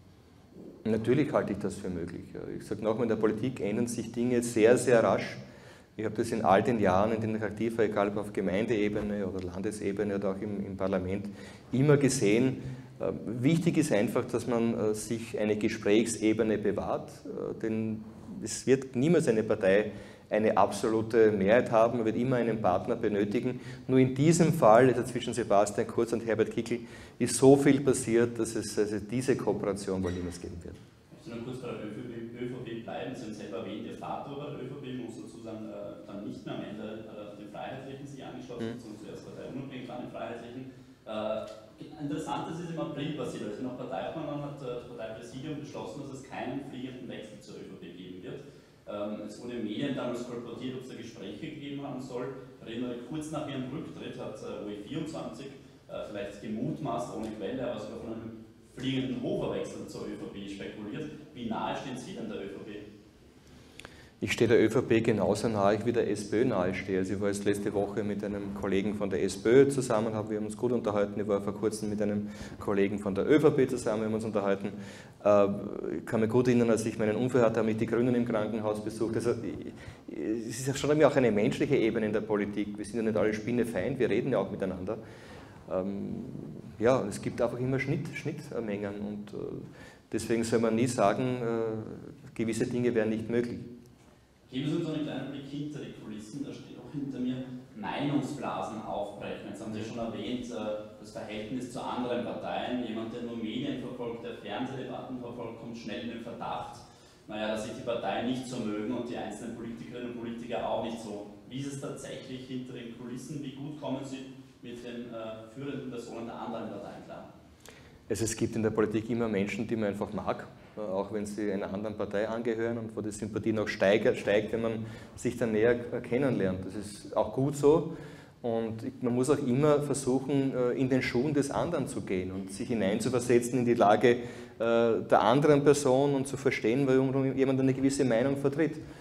Natürlich halte ich das für möglich. Ich sage nochmal, in der Politik ändern sich Dinge sehr, sehr rasch. Ich habe das in all den Jahren, in denen ich aktiv war, egal ob auf Gemeindeebene oder Landesebene oder auch im, im Parlament, immer gesehen. Äh, wichtig ist einfach, dass man äh, sich eine Gesprächsebene bewahrt, äh, denn es wird niemals eine Partei eine absolute Mehrheit haben, man wird immer einen Partner benötigen. Nur in diesem Fall, also zwischen Sebastian Kurz und Herbert Kickl, ist so viel passiert, dass es also diese Kooperation wohl niemals geben wird. Ich möchte noch kurz bei der ÖVP bleiben. Sie haben selber erwähnt, Ihr Vater war bei der ÖVP, muss sozusagen äh, dann nicht mehr am Ende äh, den Freiheitlichen sich angeschlossen, mhm. sondern zuerst parteiunabhängig an den Freiheitlichen. Äh, interessant, das ist im April passiert, als wir noch Parteiobmann waren, hat das Parteipräsidium beschlossen, dass es keinen fliegenden Wechsel zur ÖVP geben wird. Ähm, es wurde in Medien damals kolportiert, ob es da Gespräche gegeben haben soll. Ich erinnere, kurz nach ihrem Rücktritt hat äh, O E vierundzwanzig äh, vielleicht gemutmaßt, ohne Quelle, aber sogar von einem fliegenden Hoferwechsel zur ÖVP spekuliert. Wie nahe stehen Sie denn der ÖVP? Ich stehe der ÖVP genauso nahe wie der SPÖ nahe stehe. Also ich war jetzt letzte Woche mit einem Kollegen von der SPÖ zusammen, wir haben uns gut unterhalten. Ich war vor kurzem mit einem Kollegen von der ÖVP zusammen, wir haben uns unterhalten. Ich kann mich gut erinnern, als ich meinen Unfall hatte, habe ich die Grünen im Krankenhaus besucht. Also es ist schon auch eine menschliche Ebene in der Politik. Wir sind ja nicht alle spinnefeind, wir reden ja auch miteinander. Ja, und es gibt einfach immer Schnitt, Schnittmengen und deswegen soll man nie sagen, gewisse Dinge wären nicht möglich. Geben Sie uns einen kleinen Blick hinter die Kulissen, da steht auch hinter mir Meinungsblasen aufbrechen. Jetzt haben Sie schon erwähnt, das Verhältnis zu anderen Parteien. Jemand, der nur Medien verfolgt, der Fernsehdebatten verfolgt, kommt schnell in den Verdacht, naja, dass sich die Parteien nicht so mögen und die einzelnen Politikerinnen und Politiker auch nicht so. Wie ist es tatsächlich hinter den Kulissen? Wie gut kommen Sie mit den äh, führenden Personen der anderen Parteien klar? Also es gibt in der Politik immer Menschen, die man einfach mag, auch wenn sie einer anderen Partei angehören und wo die Sympathie noch steigt, steigt, wenn man sich dann näher kennenlernt. Das ist auch gut so und man muss auch immer versuchen, in den Schuhen des anderen zu gehen und sich hineinzuversetzen in die Lage der anderen Person und zu verstehen, warum jemand eine gewisse Meinung vertritt.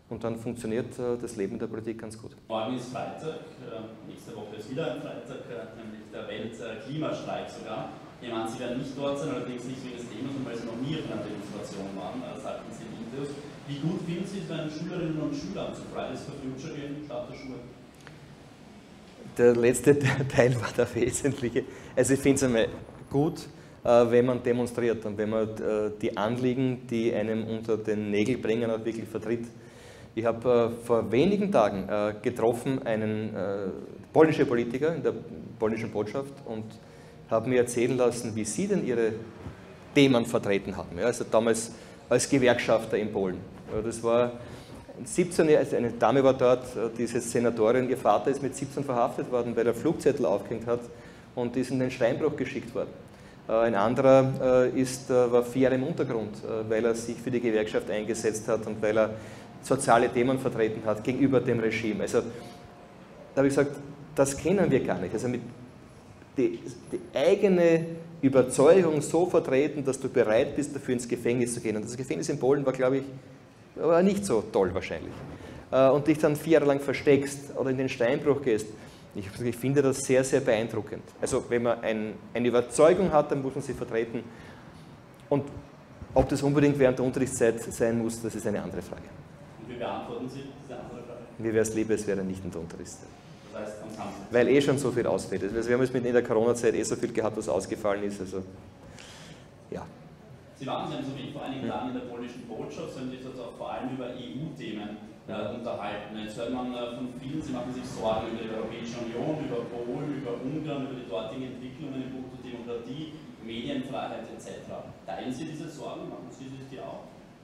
Und dann funktioniert das Leben in der Politik ganz gut. Morgen ist Freitag, nächste Woche ist wieder ein Freitag, nämlich der Weltklimastreik sogar. Ich meine, Sie werden nicht dort sein, allerdings nicht wegen des Themas, weil Sie noch nie auf einer Demonstration waren, das sagten Sie in Interviews. Wie gut finden Sie es, wenn Schülerinnen und Schüler zu Fridays for Future gehen, statt der Schule? Der letzte Teil war der wesentliche. Also ich finde es einmal gut, wenn man demonstriert und wenn man die Anliegen, die einem unter den Nägel bringen, auch wirklich vertritt. Ich habe vor wenigen Tagen getroffen einen polnischen Politiker in der polnischen Botschaft und habe mir erzählen lassen, wie Sie denn Ihre Themen vertreten haben. Ja, also damals als Gewerkschafter in Polen. Das war siebzehn, also eine Dame war dort, diese Senatorin, ihr Vater ist mit siebzehn verhaftet worden, weil er Flugzettel aufgehängt hat und ist in den Steinbruch geschickt worden. Ein anderer ist, war vier Jahre im Untergrund, weil er sich für die Gewerkschaft eingesetzt hat und weil er soziale Themen vertreten hat gegenüber dem Regime. Also da habe ich gesagt, das kennen wir gar nicht. Also mit die, die eigene Überzeugung so vertreten, dass du bereit bist, dafür ins Gefängnis zu gehen. Und das Gefängnis in Polen war, glaube ich, war nicht so toll wahrscheinlich. Und dich dann vier Jahre lang versteckst oder in den Steinbruch gehst. Ich, ich finde das sehr, sehr beeindruckend. Also wenn man ein, eine Überzeugung hat, dann muss man sie vertreten. Und ob das unbedingt während der Unterrichtszeit sein muss, das ist eine andere Frage. Und wie beantworten Sie diese andere Frage? Mir wäre es lieber, es wäre nicht in der Unterrichtszeit. Das heißt, am Samstag. Weil eh schon so viel ausfällt. Also wir haben jetzt mit in der Corona-Zeit eh so viel gehabt, was ausgefallen ist. Also, ja. Sie waren, Sie haben so wie vor einigen Tagen in der polnischen Botschaft, Sie haben sich dort auch vor allem über E U-Themen äh, unterhalten. Jetzt hört man äh, von vielen, Sie machen sich Sorgen über die Europäische Union, über Polen, über Ungarn, über die dortigen Entwicklungen in puncto Demokratie, Medienfreiheit et cetera. Teilen Sie diese Sorgen? Machen Sie sich die auch?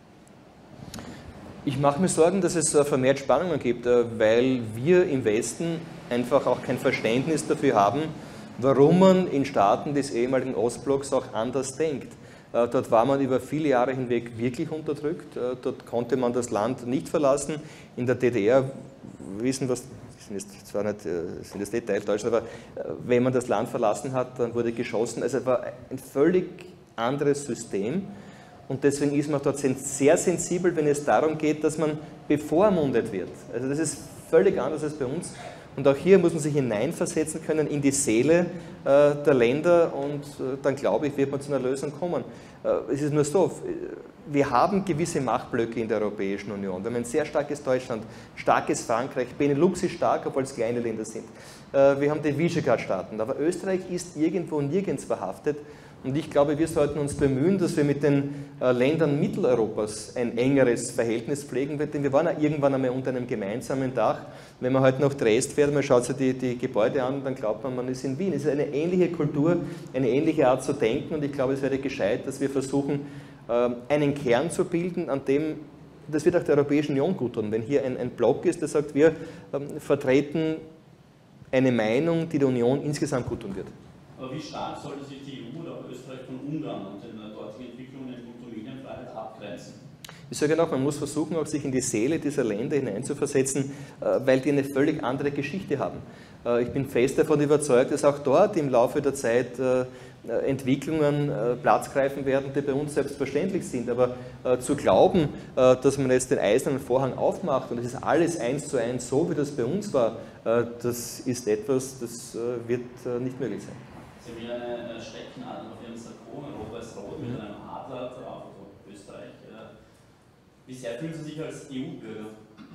Ich mache mir Sorgen, dass es vermehrt Spannungen gibt, weil wir im Westen einfach auch kein Verständnis dafür haben, warum man in Staaten des ehemaligen Ostblocks auch anders denkt. Dort war man über viele Jahre hinweg wirklich unterdrückt, dort konnte man das Land nicht verlassen. In der D D R, wissen was, sind jetzt zwar nicht sind das Details Deutschland, aber wenn man das Land verlassen hat, dann wurde geschossen. Also es war ein völlig anderes System. Und deswegen ist man dort sehr sensibel, wenn es darum geht, dass man bevormundet wird. Also das ist völlig anders als bei uns. Und auch hier muss man sich hineinversetzen können in die Seele äh, der Länder und äh, dann glaube ich, wird man zu einer Lösung kommen. Äh, es ist nur so, wir haben gewisse Machtblöcke in der Europäischen Union. Wir haben ein sehr starkes Deutschland, starkes Frankreich, Benelux ist stark, obwohl es kleine Länder sind. Äh, wir haben die Visegrad-Staaten, aber Österreich ist irgendwo nirgends verhaftet. Und ich glaube, wir sollten uns bemühen, dass wir mit den äh, Ländern Mitteleuropas ein engeres Verhältnis pflegen, denn wir waren ja irgendwann einmal unter einem gemeinsamen Dach. Wenn man heute nach Dresden fährt, man schaut sich die, die Gebäude an, dann glaubt man, man ist in Wien. Es ist eine ähnliche Kultur, eine ähnliche Art zu denken und ich glaube, es wäre gescheit, dass wir versuchen, äh, einen Kern zu bilden, an dem, das wird auch der Europäischen Union gut tun. Wenn hier ein, ein Block ist, der sagt, wir ähm, vertreten eine Meinung, die der Union insgesamt gut tun wird. Aber wie stark sollte sich die E U oder auch Österreich von Ungarn und den dortigen Entwicklungen in puncto Medienfreiheit abgrenzen? Ich sage noch, man muss versuchen, auch sich in die Seele dieser Länder hineinzuversetzen, weil die eine völlig andere Geschichte haben. Ich bin fest davon überzeugt, dass auch dort im Laufe der Zeit Entwicklungen Platz greifen werden, die bei uns selbstverständlich sind. Aber zu glauben, dass man jetzt den eisernen Vorhang aufmacht und es ist alles eins zu eins so, wie das bei uns war, das ist etwas, das wird nicht möglich sein. Sie haben hier eine Stecknadel auf Ihrem Sakko, Europa ist rot, mit einem Adler drauf, also Österreich. Wie sehr fühlen Sie sich als E U-Bürger?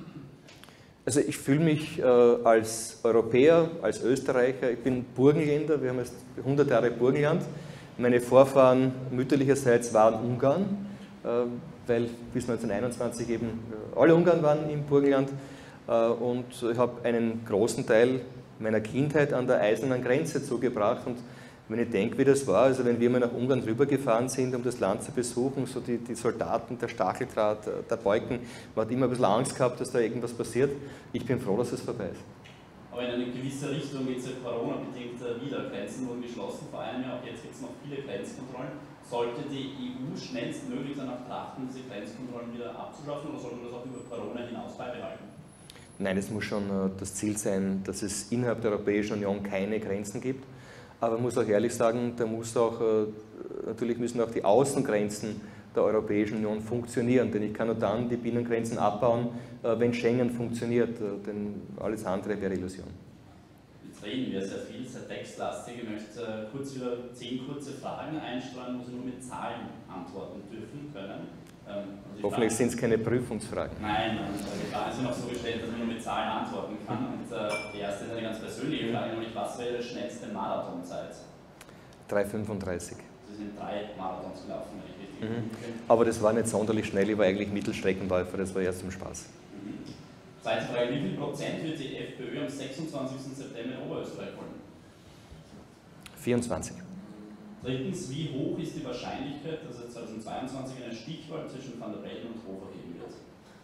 Also ich fühle mich äh, als Europäer, als Österreicher, ich bin Burgenländer, wir haben jetzt hundert Jahre Burgenland. Meine Vorfahren mütterlicherseits waren Ungarn, äh, weil bis neunzehnhunderteinundzwanzig eben alle Ungarn waren im Burgenland. Äh, und ich habe einen großen Teil meiner Kindheit an der eisernen Grenze zugebracht. Und wenn ich denke, wie das war, also wenn wir mal nach Ungarn rübergefahren sind, um das Land zu besuchen, so die, die Soldaten, der Stacheldraht, der Balken, man hat immer ein bisschen Angst gehabt, dass da irgendwas passiert. Ich bin froh, dass es vorbei ist. Aber in eine gewisse Richtung geht es ja Corona-bedingt wieder. Grenzen wurden geschlossen, vor allem ja auch jetzt gibt es noch viele Grenzkontrollen. Sollte die E U schnellstmöglich danach trachten, diese Grenzkontrollen wieder abzuschaffen, oder soll man das auch über Corona hinaus beibehalten? Nein, es muss schon das Ziel sein, dass es innerhalb der Europäischen Union keine Grenzen gibt. Aber man muss auch ehrlich sagen, da muss auch, natürlich müssen auch die Außengrenzen der Europäischen Union funktionieren. Denn ich kann nur dann die Binnengrenzen abbauen, wenn Schengen funktioniert, denn alles andere wäre Illusion. Jetzt reden wir sehr viel, sehr textlastig. Ich möchte kurz wieder zehn kurze Fragen einstreuen, wo Sie nur mit Zahlen antworten dürfen können. Also hoffentlich sind es keine Prüfungsfragen. Nein, die Fragen sind auch so gestellt, dass man nur mit Zahlen antworten kann. Und die erste ist eine ganz persönliche Frage, nämlich was wäre Ihre schnellste Marathonzeit? drei fünfunddreißig. Sie sind drei Marathons gelaufen, wenn ich richtig mhm. bin. Aber das war nicht sonderlich schnell, ich war eigentlich Mittelstreckenläufer, das war erst zum Spaß. Mhm. Zweite Frage, wie viel Prozent wird die FPÖ am sechsundzwanzigsten September in Oberösterreich holen? vierundzwanzig. Drittens, wie hoch ist die Wahrscheinlichkeit, dass es zweitausendzweiundzwanzig eine Stichwahl zwischen Van der Bellen und Hofer geben wird?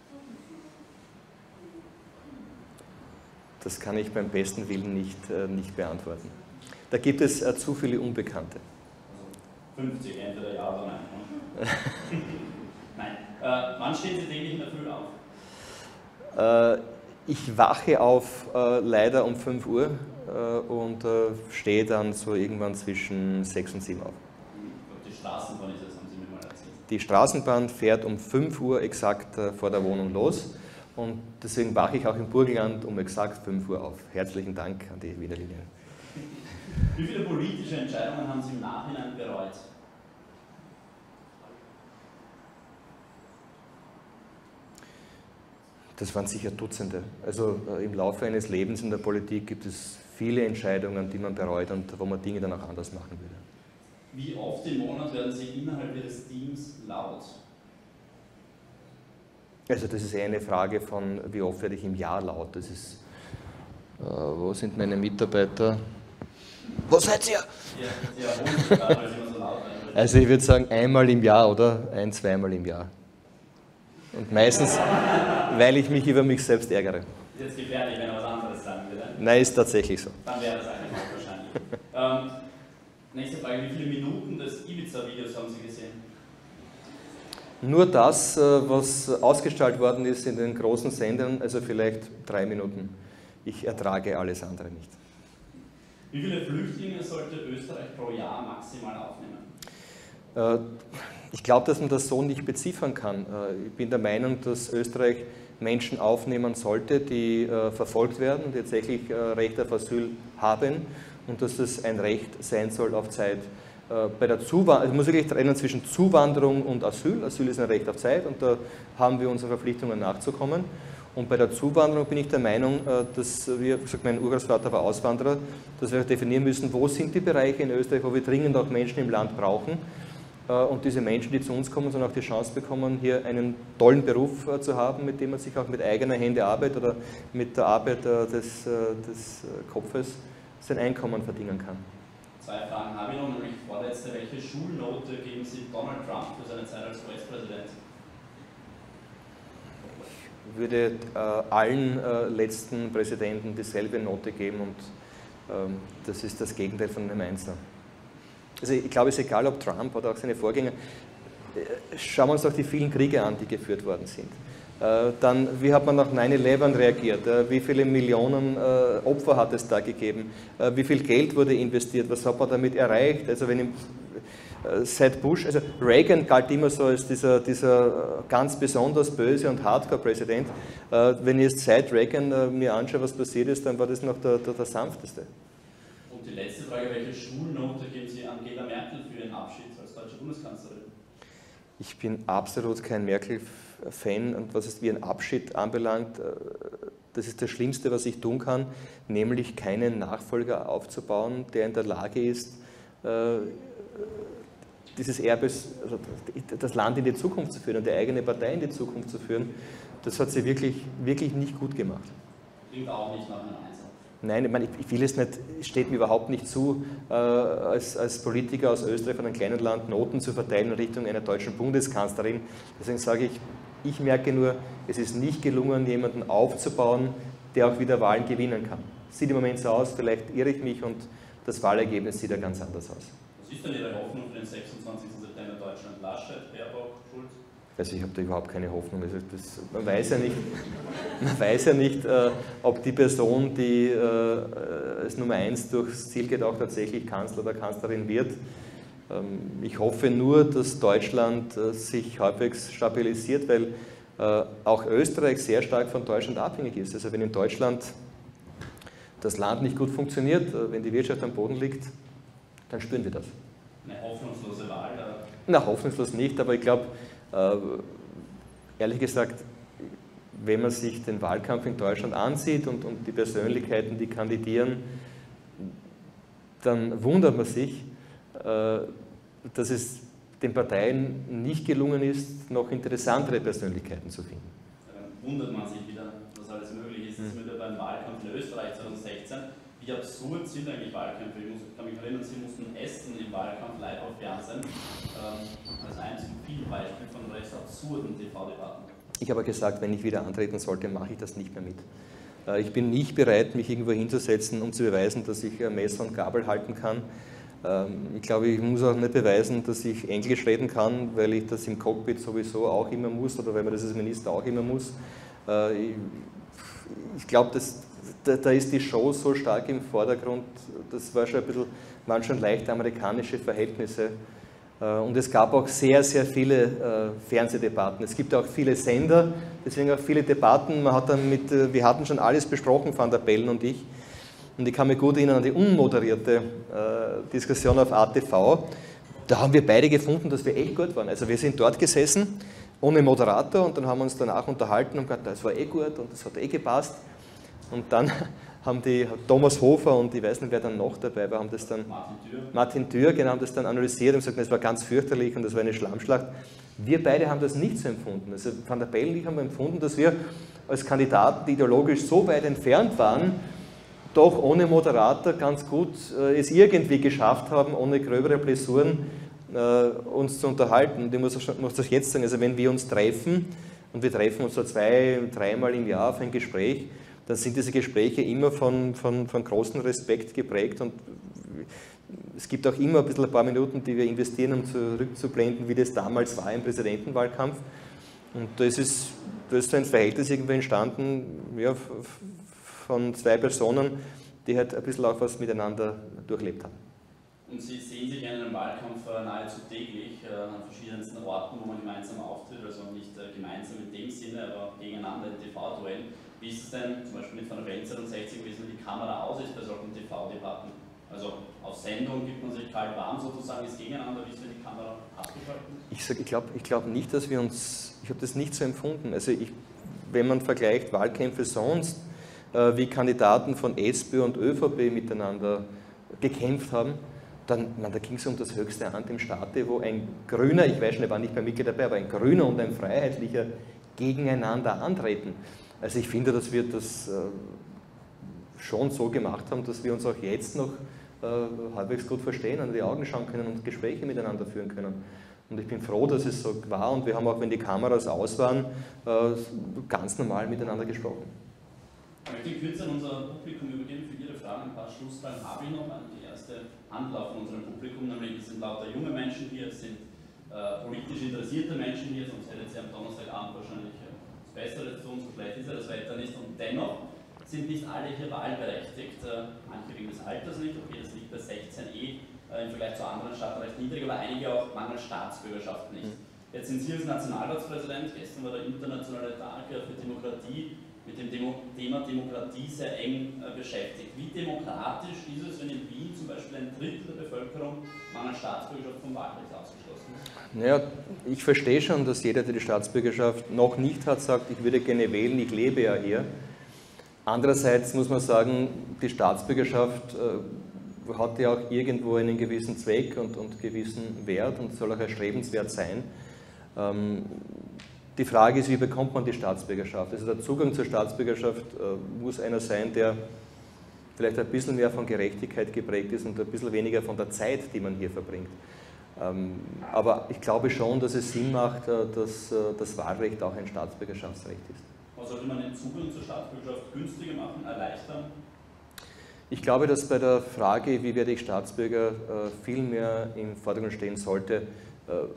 Das kann ich beim besten Willen nicht, äh, nicht beantworten. Da gibt es äh, zu viele Unbekannte. Also fünfzig, entweder ja oder nein. Ne? Nein. Äh, wann stehen Sie täglich in der Früh auf? Äh, ich wache auf äh, leider um fünf Uhr äh, und äh, stehe dann so irgendwann zwischen sechs und sieben auf. Die Straßenbahn ist es, haben Sie mir mal erzählt. Die Straßenbahn fährt um fünf Uhr exakt äh, vor der Wohnung los und deswegen wache ich auch im Burgenland um exakt fünf Uhr auf. Herzlichen Dank an die Wiener Linie. Wie viele politische Entscheidungen haben Sie im Nachhinein bereut? Das waren sicher Dutzende. Also äh, im Laufe eines Lebens in der Politik gibt es viele Entscheidungen, die man bereut und wo man Dinge dann auch anders machen würde. Wie oft im Monat werden Sie innerhalb Ihres Teams laut? Also das ist eher eine Frage von, wie oft werde ich im Jahr laut. Das ist, äh, wo sind meine Mitarbeiter? Wo seid ihr? Ja, ja, ja, weil Sie immer so laut sind. Also ich würde sagen einmal im Jahr oder ein-, zweimal im Jahr. Und meistens, weil ich mich über mich selbst ärgere. Ist jetzt gefährlich, wenn er was anderes sagen will. Nein, ist tatsächlich so. Dann wäre das eigentlich wahrscheinlich. ähm, nächste Frage, wie viele Minuten des Ibiza-Videos haben Sie gesehen? Nur das, was ausgestrahlt worden ist in den großen Sendern, also vielleicht drei Minuten. Ich ertrage alles andere nicht. Wie viele Flüchtlinge sollte Österreich pro Jahr maximal aufnehmen? Ich glaube, dass man das so nicht beziffern kann. Ich bin der Meinung, dass Österreich Menschen aufnehmen sollte, die verfolgt werden und tatsächlich Recht auf Asyl haben und dass es ein Recht sein soll auf Zeit. Bei der Zuwanderung, also ich muss wirklich trennen zwischen Zuwanderung und Asyl. Asyl ist ein Recht auf Zeit und da haben wir unsere Verpflichtungen nachzukommen. Und bei der Zuwanderung bin ich der Meinung, dass wir, wie gesagt, mein Urgroßvater war Auswanderer, dass wir definieren müssen, wo sind die Bereiche in Österreich, wo wir dringend auch Menschen im Land brauchen. Und diese Menschen, die zu uns kommen, sollen auch die Chance bekommen, hier einen tollen Beruf zu haben, mit dem man sich auch mit eigener Hände Arbeit oder mit der Arbeit des, des Kopfes sein Einkommen verdienen kann. Zwei Fragen habe ich noch, nämlich vorletzte. Welche Schulnote geben Sie Donald Trump für seine Zeit als U S-Präsident? Ich würde äh, allen äh, letzten Präsidenten dieselbe Note geben und ähm, das ist das Gegenteil von einem Einser. Also ich glaube, es ist egal, ob Trump oder auch seine Vorgänger, äh, schauen wir uns doch die vielen Kriege an, die geführt worden sind. Äh, dann, wie hat man nach neun elf reagiert? Äh, wie viele Millionen äh, Opfer hat es da gegeben? Äh, wie viel Geld wurde investiert? Was hat man damit erreicht? Also wenn im, äh, seit Bush, also Reagan galt immer so als dieser, dieser ganz besonders böse und Hardcore-Präsident. Äh, wenn ich jetzt seit Reagan äh, mir anschaue, was passiert ist, dann war das noch der, der, der sanfteste. Und die letzte Frage, welche Schulnote geben Sie Angela Merkel für Ihren Abschied als deutsche Bundeskanzlerin? Ich bin absolut kein Merkel-Fan und was es wie ein Abschied anbelangt, das ist das Schlimmste, was ich tun kann, nämlich keinen Nachfolger aufzubauen, der in der Lage ist, dieses Erbes, also das Land in die Zukunft zu führen und die eigene Partei in die Zukunft zu führen. Das hat sie wirklich, wirklich nicht gut gemacht. Klingt auch nicht nach einem Einsatz. Nein, ich, meine, ich will es nicht, es steht mir überhaupt nicht zu, äh, als, als Politiker aus Österreich von einem kleinen Land Noten zu verteilen in Richtung einer deutschen Bundeskanzlerin. Deswegen sage ich, ich merke nur, es ist nicht gelungen, jemanden aufzubauen, der auch wieder Wahlen gewinnen kann. Sieht im Moment so aus, vielleicht irre ich mich und das Wahlergebnis sieht ja ganz anders aus. Was ist denn Ihre Hoffnung für den sechsundzwanzigsten September Deutschland? Laschet, Baerbock, Schulz? Also ich habe da überhaupt keine Hoffnung. Also das, man weiß ja nicht, man weiß ja nicht äh, ob die Person, die äh, als Nummer eins durchs Ziel geht, auch tatsächlich Kanzler oder Kanzlerin wird. Ich hoffe nur, dass Deutschland sich halbwegs stabilisiert, weil auch Österreich sehr stark von Deutschland abhängig ist. Also wenn in Deutschland das Land nicht gut funktioniert, wenn die Wirtschaft am Boden liegt, dann spüren wir das. Eine hoffnungslose Wahl? Oder? Na, hoffnungslos nicht, aber ich glaube, ehrlich gesagt, wenn man sich den Wahlkampf in Deutschland ansieht und, und die Persönlichkeiten, die kandidieren, dann wundert man sich, dass es den Parteien nicht gelungen ist, noch interessantere Persönlichkeiten zu finden. Dann wundert man sich wieder, was alles möglich ist. Das ist wieder beim Wahlkampf in Österreich zweitausendsechzehn. Wie absurd sind eigentlich Wahlkämpfe? Ich, muss, ich kann mich erinnern, Sie mussten essen im Wahlkampf live auf Fernsehen. Ähm, als eins von vielen Beispielen von recht absurden T V-Debatten. Ich habe gesagt, wenn ich wieder antreten sollte, mache ich das nicht mehr mit. Ich bin nicht bereit, mich irgendwo hinzusetzen, um zu beweisen, dass ich Messer und Gabel halten kann. Ich glaube, ich muss auch nicht beweisen, dass ich Englisch reden kann, weil ich das im Cockpit sowieso auch immer muss oder weil man das als Minister auch immer muss. Ich glaube, dass, da ist die Show so stark im Vordergrund, das war schon ein bisschen, waren schon leicht amerikanische Verhältnisse. Und es gab auch sehr, sehr viele Fernsehdebatten. Es gibt auch viele Sender, deswegen auch viele Debatten. Man hat dann mit, wir hatten schon alles besprochen, Van der Bellen und ich. Und ich kann mich gut erinnern an die unmoderierte äh, Diskussion auf A T V. Da haben wir beide gefunden, dass wir echt gut waren. Also wir sind dort gesessen, ohne Moderator, und dann haben wir uns danach unterhalten und gesagt, das war eh gut und das hat eh gepasst. Und dann haben die Thomas Hofer und ich weiß nicht, wer dann noch dabei war, haben das dann, Martin Thür, Martin Thür genau, haben das dann analysiert und gesagt, das war ganz fürchterlich und das war eine Schlammschlacht. Wir beide haben das nicht so empfunden. Also Van der Bellen und ich haben empfunden, dass wir als Kandidaten, die ideologisch so weit entfernt waren, doch ohne Moderator ganz gut äh, es irgendwie geschafft haben, ohne gröbere Blessuren äh, uns zu unterhalten. Und ich muss, muss das jetzt sagen, also wenn wir uns treffen, und wir treffen uns so zwei, dreimal im Jahr auf ein Gespräch, dann sind diese Gespräche immer von, von, von großem Respekt geprägt und es gibt auch immer ein bisschen ein paar Minuten, die wir investieren, um zurückzublenden, wie das damals war im Präsidentenwahlkampf. Und da ist, es, da ist so ein Verhältnis irgendwie entstanden, ja, von zwei Personen, die halt ein bisschen auch was miteinander durchlebt haben. Und Sie sehen sich in einem Wahlkampf nahezu täglich an verschiedensten Orten, wo man gemeinsam auftritt, also nicht gemeinsam in dem Sinne, aber gegeneinander in T V-Duellen. Wie ist es denn zum Beispiel mit Van der Bellen zweitausendsechzehn gewesen, wenn die Kamera aus ist bei solchen T V-Debatten? Also auf Sendung gibt man sich kalt warm sozusagen, ist gegeneinander, wie ist, wenn die Kamera abgeschaltet ist? Ich sage, ich glaube ich glaub nicht, dass wir uns, ich habe das nicht so empfunden. Also ich, wenn man vergleicht Wahlkämpfe sonst, wie Kandidaten von SPÖ und ÖVP miteinander gekämpft haben, dann, man, da ging es um das höchste Amt im Staate, wo ein Grüner, ich weiß schon, er war nicht bei Mitglied dabei, aber ein Grüner und ein Freiheitlicher gegeneinander antreten. Also ich finde, dass wir das äh, schon so gemacht haben, dass wir uns auch jetzt noch äh, halbwegs gut verstehen, an die Augen schauen können und Gespräche miteinander führen können. Und ich bin froh, dass es so war und wir haben auch, wenn die Kameras aus waren, äh, ganz normal miteinander gesprochen. Ich möchte in Kürze an unser Publikum übergeben. Für Ihre Fragen ein paar Schlussfragen habe ich noch. Die erste Anlauf von unserem Publikum, nämlich es sind lauter junge Menschen hier, es sind äh, politisch interessierte Menschen hier, sonst hätten Sie am Donnerstagabend wahrscheinlich äh, das Bessere zu tun, so schlecht ist ja das Wetter nicht. Und dennoch sind nicht alle hier wahlberechtigt, äh, manche wegen des Alters nicht, okay, das liegt bei sechzehn eh äh, im Vergleich zu anderen Staaten recht niedrig, aber einige auch mangels Staatsbürgerschaft nicht. Jetzt sind Sie als Nationalratspräsident, gestern war der internationale Tag für Demokratie, mit dem Demo Thema Demokratie sehr eng äh, beschäftigt. Wie demokratisch ist es, wenn in Wien zum Beispiel ein Drittel der Bevölkerung mangels Staatsbürgerschaft vom Wahlrecht ausgeschlossen ist? Naja, ich verstehe schon, dass jeder, der die Staatsbürgerschaft noch nicht hat, sagt, ich würde gerne wählen, ich lebe ja hier. Andererseits muss man sagen, die Staatsbürgerschaft äh, hat ja auch irgendwo einen gewissen Zweck und, und gewissen Wert und soll auch erstrebenswert sein. Ähm, Die Frage ist, wie bekommt man die Staatsbürgerschaft? Also der Zugang zur Staatsbürgerschaft äh, muss einer sein, der vielleicht ein bisschen mehr von Gerechtigkeit geprägt ist und ein bisschen weniger von der Zeit, die man hier verbringt. Ähm, aber ich glaube schon, dass es Sinn macht, äh, dass äh, das Wahlrecht auch ein Staatsbürgerschaftsrecht ist. Was sollte man den Zugang zur Staatsbürgerschaft günstiger machen, erleichtern? Ich glaube, dass bei der Frage, wie werde ich Staatsbürger, äh, viel mehr im Vordergrund stehen sollte, äh,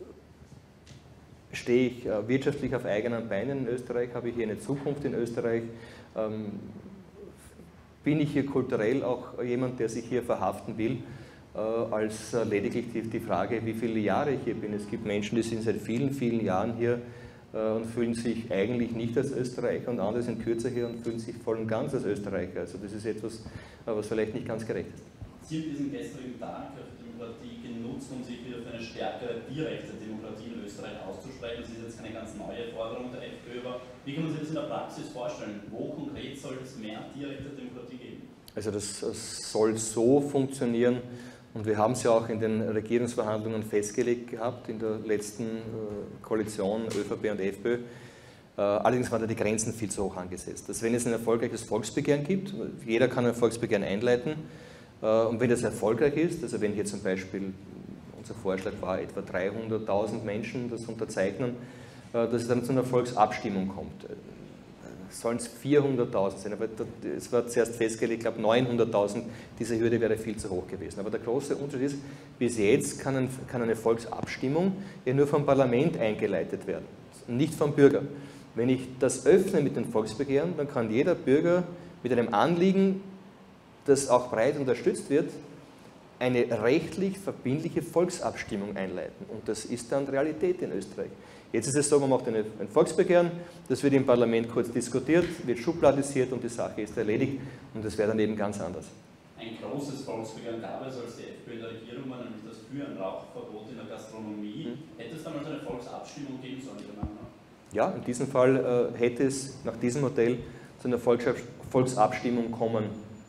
stehe ich äh, wirtschaftlich auf eigenen Beinen in Österreich, habe ich hier eine Zukunft in Österreich, ähm, bin ich hier kulturell auch jemand, der sich hier verhaften will. Äh, als lediglich die, die Frage, wie viele Jahre ich hier bin. Es gibt Menschen, die sind seit vielen, vielen Jahren hier und fühlen sich eigentlich nicht als Österreicher und andere sind kürzer hier und fühlen sich voll und ganz als Österreicher. Also das ist etwas, was vielleicht nicht ganz gerecht ist. Sie haben diesen gestrigen Tag auf Demokratie genutzt, um sich wieder für eine stärkere direkte Demokratie in Österreich auszusprechen. Das ist jetzt keine ganz neue Forderung der FPÖ, aber wie kann man sich das in der Praxis vorstellen? Wo konkret soll es mehr direkte Demokratie geben? Also das soll so funktionieren, und wir haben es ja auch in den Regierungsverhandlungen festgelegt gehabt, in der letzten Koalition ÖVP und FPÖ. Allerdings waren da die Grenzen viel zu hoch angesetzt. Dass wenn es ein erfolgreiches Volksbegehren gibt, jeder kann ein Volksbegehren einleiten, und wenn das erfolgreich ist, also wenn hier zum Beispiel, unser Vorschlag war, etwa dreihunderttausend Menschen das unterzeichnen, dass es dann zu einer Volksabstimmung kommt. Sollen es vierhunderttausend sein, aber es war zuerst festgelegt, ich glaube neunhunderttausend, diese Hürde wäre viel zu hoch gewesen. Aber der große Unterschied ist, bis jetzt kann, ein, kann eine Volksabstimmung ja nur vom Parlament eingeleitet werden, nicht vom Bürger. Wenn ich das öffne mit den Volksbegehren, dann kann jeder Bürger mit einem Anliegen, das auch breit unterstützt wird, eine rechtlich verbindliche Volksabstimmung einleiten. Und das ist dann Realität in Österreich. Jetzt ist es so, man macht eine, ein Volksbegehren, das wird im Parlament kurz diskutiert, wird schubladisiert und die Sache ist erledigt. Und das wäre dann eben ganz anders. Ein großes Volksbegehren gab es, als die FPÖ in der Regierung war, nämlich das für ein Rauchverbot in der Gastronomie. Hm. Hätte es damals eine Volksabstimmung geben sollen? Ja, in diesem Fall äh, hätte es nach diesem Modell zu einer Volksabstimmung kommen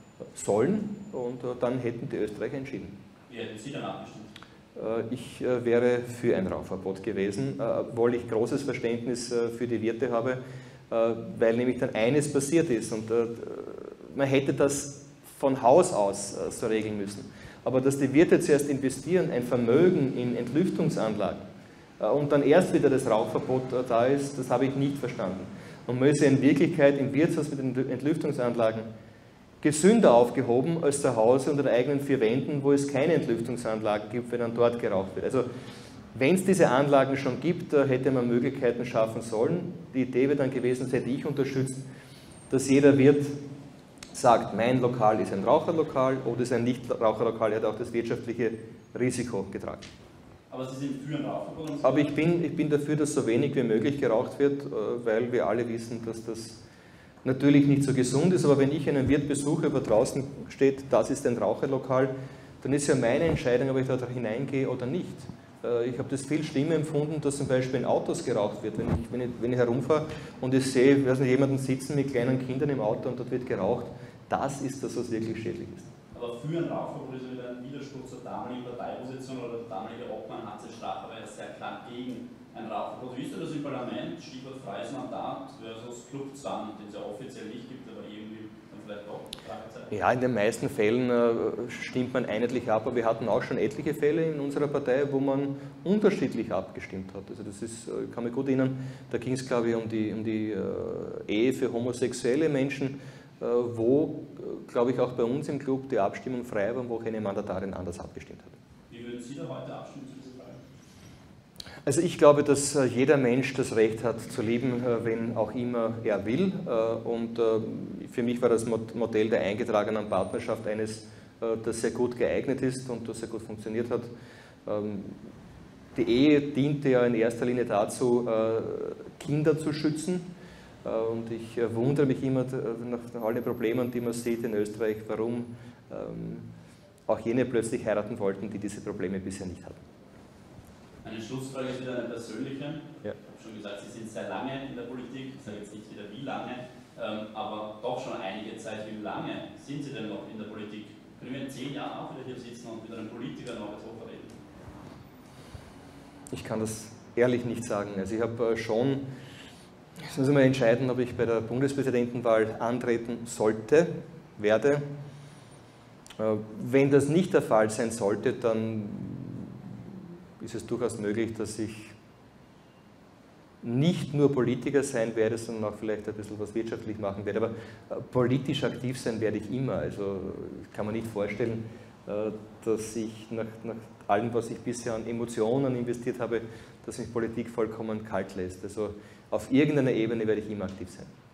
sollen und äh, dann hätten die Österreicher entschieden. Wie hätten Sie dann abgestimmt? Äh, ich äh, wäre für ein Rauchverbot gewesen, äh, obwohl ich großes Verständnis äh, für die Wirte habe, äh, weil nämlich dann eines passiert ist und äh, man hätte das von Haus aus äh, so regeln müssen. Aber dass die Wirte zuerst investieren, ein Vermögen in Entlüftungsanlagen äh, und dann erst wieder das Rauchverbot äh, da ist, das habe ich nicht verstanden. Man müsse in Wirklichkeit im Wirtshaus mit den Entlüftungsanlagen gesünder aufgehoben als zu Hause unter den eigenen vier Wänden, wo es keine Entlüftungsanlagen gibt, wenn dann dort geraucht wird. Also wenn es diese Anlagen schon gibt, hätte man Möglichkeiten schaffen sollen. Die Idee wäre dann gewesen, das hätte ich unterstützt, dass jeder Wirt sagt, mein Lokal ist ein Raucherlokal oder ist ein Nicht-Raucherlokal, er hat auch das wirtschaftliche Risiko getragen. Aber Sie sind für ein Rauchverbot? Aber ich bin, ich bin dafür, dass so wenig wie möglich geraucht wird, weil wir alle wissen, dass das natürlich nicht so gesund ist, aber wenn ich einen Wirt besuche, wo draußen steht, das ist ein Raucherlokal, dann ist ja meine Entscheidung, ob ich da hineingehe oder nicht. Ich habe das viel schlimmer empfunden, dass zum Beispiel in Autos geraucht wird. Wenn ich, wenn ich, wenn ich herumfahre und ich sehe, ich weiß nicht, jemanden sitzen mit kleinen Kindern im Auto und dort wird geraucht, das ist das, was wirklich schädlich ist. Aber für ein Rauchverbot ist wieder ein Widerspruch zur damaligen Parteiposition oder der damalige Obmann Hannes Strache war ja sehr klar gegen ein Rauchverbot. Wie ist denn das im Parlament? Stichwort freies Mandat versus Clubzwang, den es ja offiziell nicht gibt, aber irgendwie dann vielleicht doch? Ja, in den meisten Fällen äh, stimmt man einheitlich ab, aber wir hatten auch schon etliche Fälle in unserer Partei, wo man unterschiedlich abgestimmt hat. Also das ist, ich kann mich gut erinnern, da ging es, glaube ich, um die, um die äh, Ehe für homosexuelle Menschen, äh, wo, äh, glaube ich, auch bei uns im Club die Abstimmung frei war, wo keine Mandatarin anders abgestimmt hat. Wie würden Sie da heute abstimmen? Also ich glaube, dass jeder Mensch das Recht hat zu leben, wenn auch immer er will. Und für mich war das Modell der eingetragenen Partnerschaft eines, das sehr gut geeignet ist und das sehr gut funktioniert hat. Die Ehe diente ja in erster Linie dazu, Kinder zu schützen. Und ich wundere mich immer nach all den Problemen, die man sieht in Österreich, warum auch jene plötzlich heiraten wollten, die diese Probleme bisher nicht hatten. Eine Schlussfrage ist wieder eine persönliche. Ja. Ich habe schon gesagt, Sie sind sehr lange in der Politik, ich sage jetzt nicht wieder wie lange, ähm, aber doch schon einige Zeit. Wie lange sind Sie denn noch in der Politik? Können wir in zehn Jahren auch wieder hier sitzen und mit einem Politiker noch so reden? Ich kann das ehrlich nicht sagen. Also ich habe schon, jetzt muss ich mal entscheiden, ob ich bei der Bundespräsidentenwahl antreten sollte, werde. Wenn das nicht der Fall sein sollte, dann ist es durchaus möglich, dass ich nicht nur Politiker sein werde, sondern auch vielleicht ein bisschen was wirtschaftlich machen werde. Aber politisch aktiv sein werde ich immer. Also ich kann mir nicht vorstellen, dass ich nach, nach allem, was ich bisher an Emotionen investiert habe, dass mich Politik vollkommen kalt lässt. Also auf irgendeiner Ebene werde ich immer aktiv sein.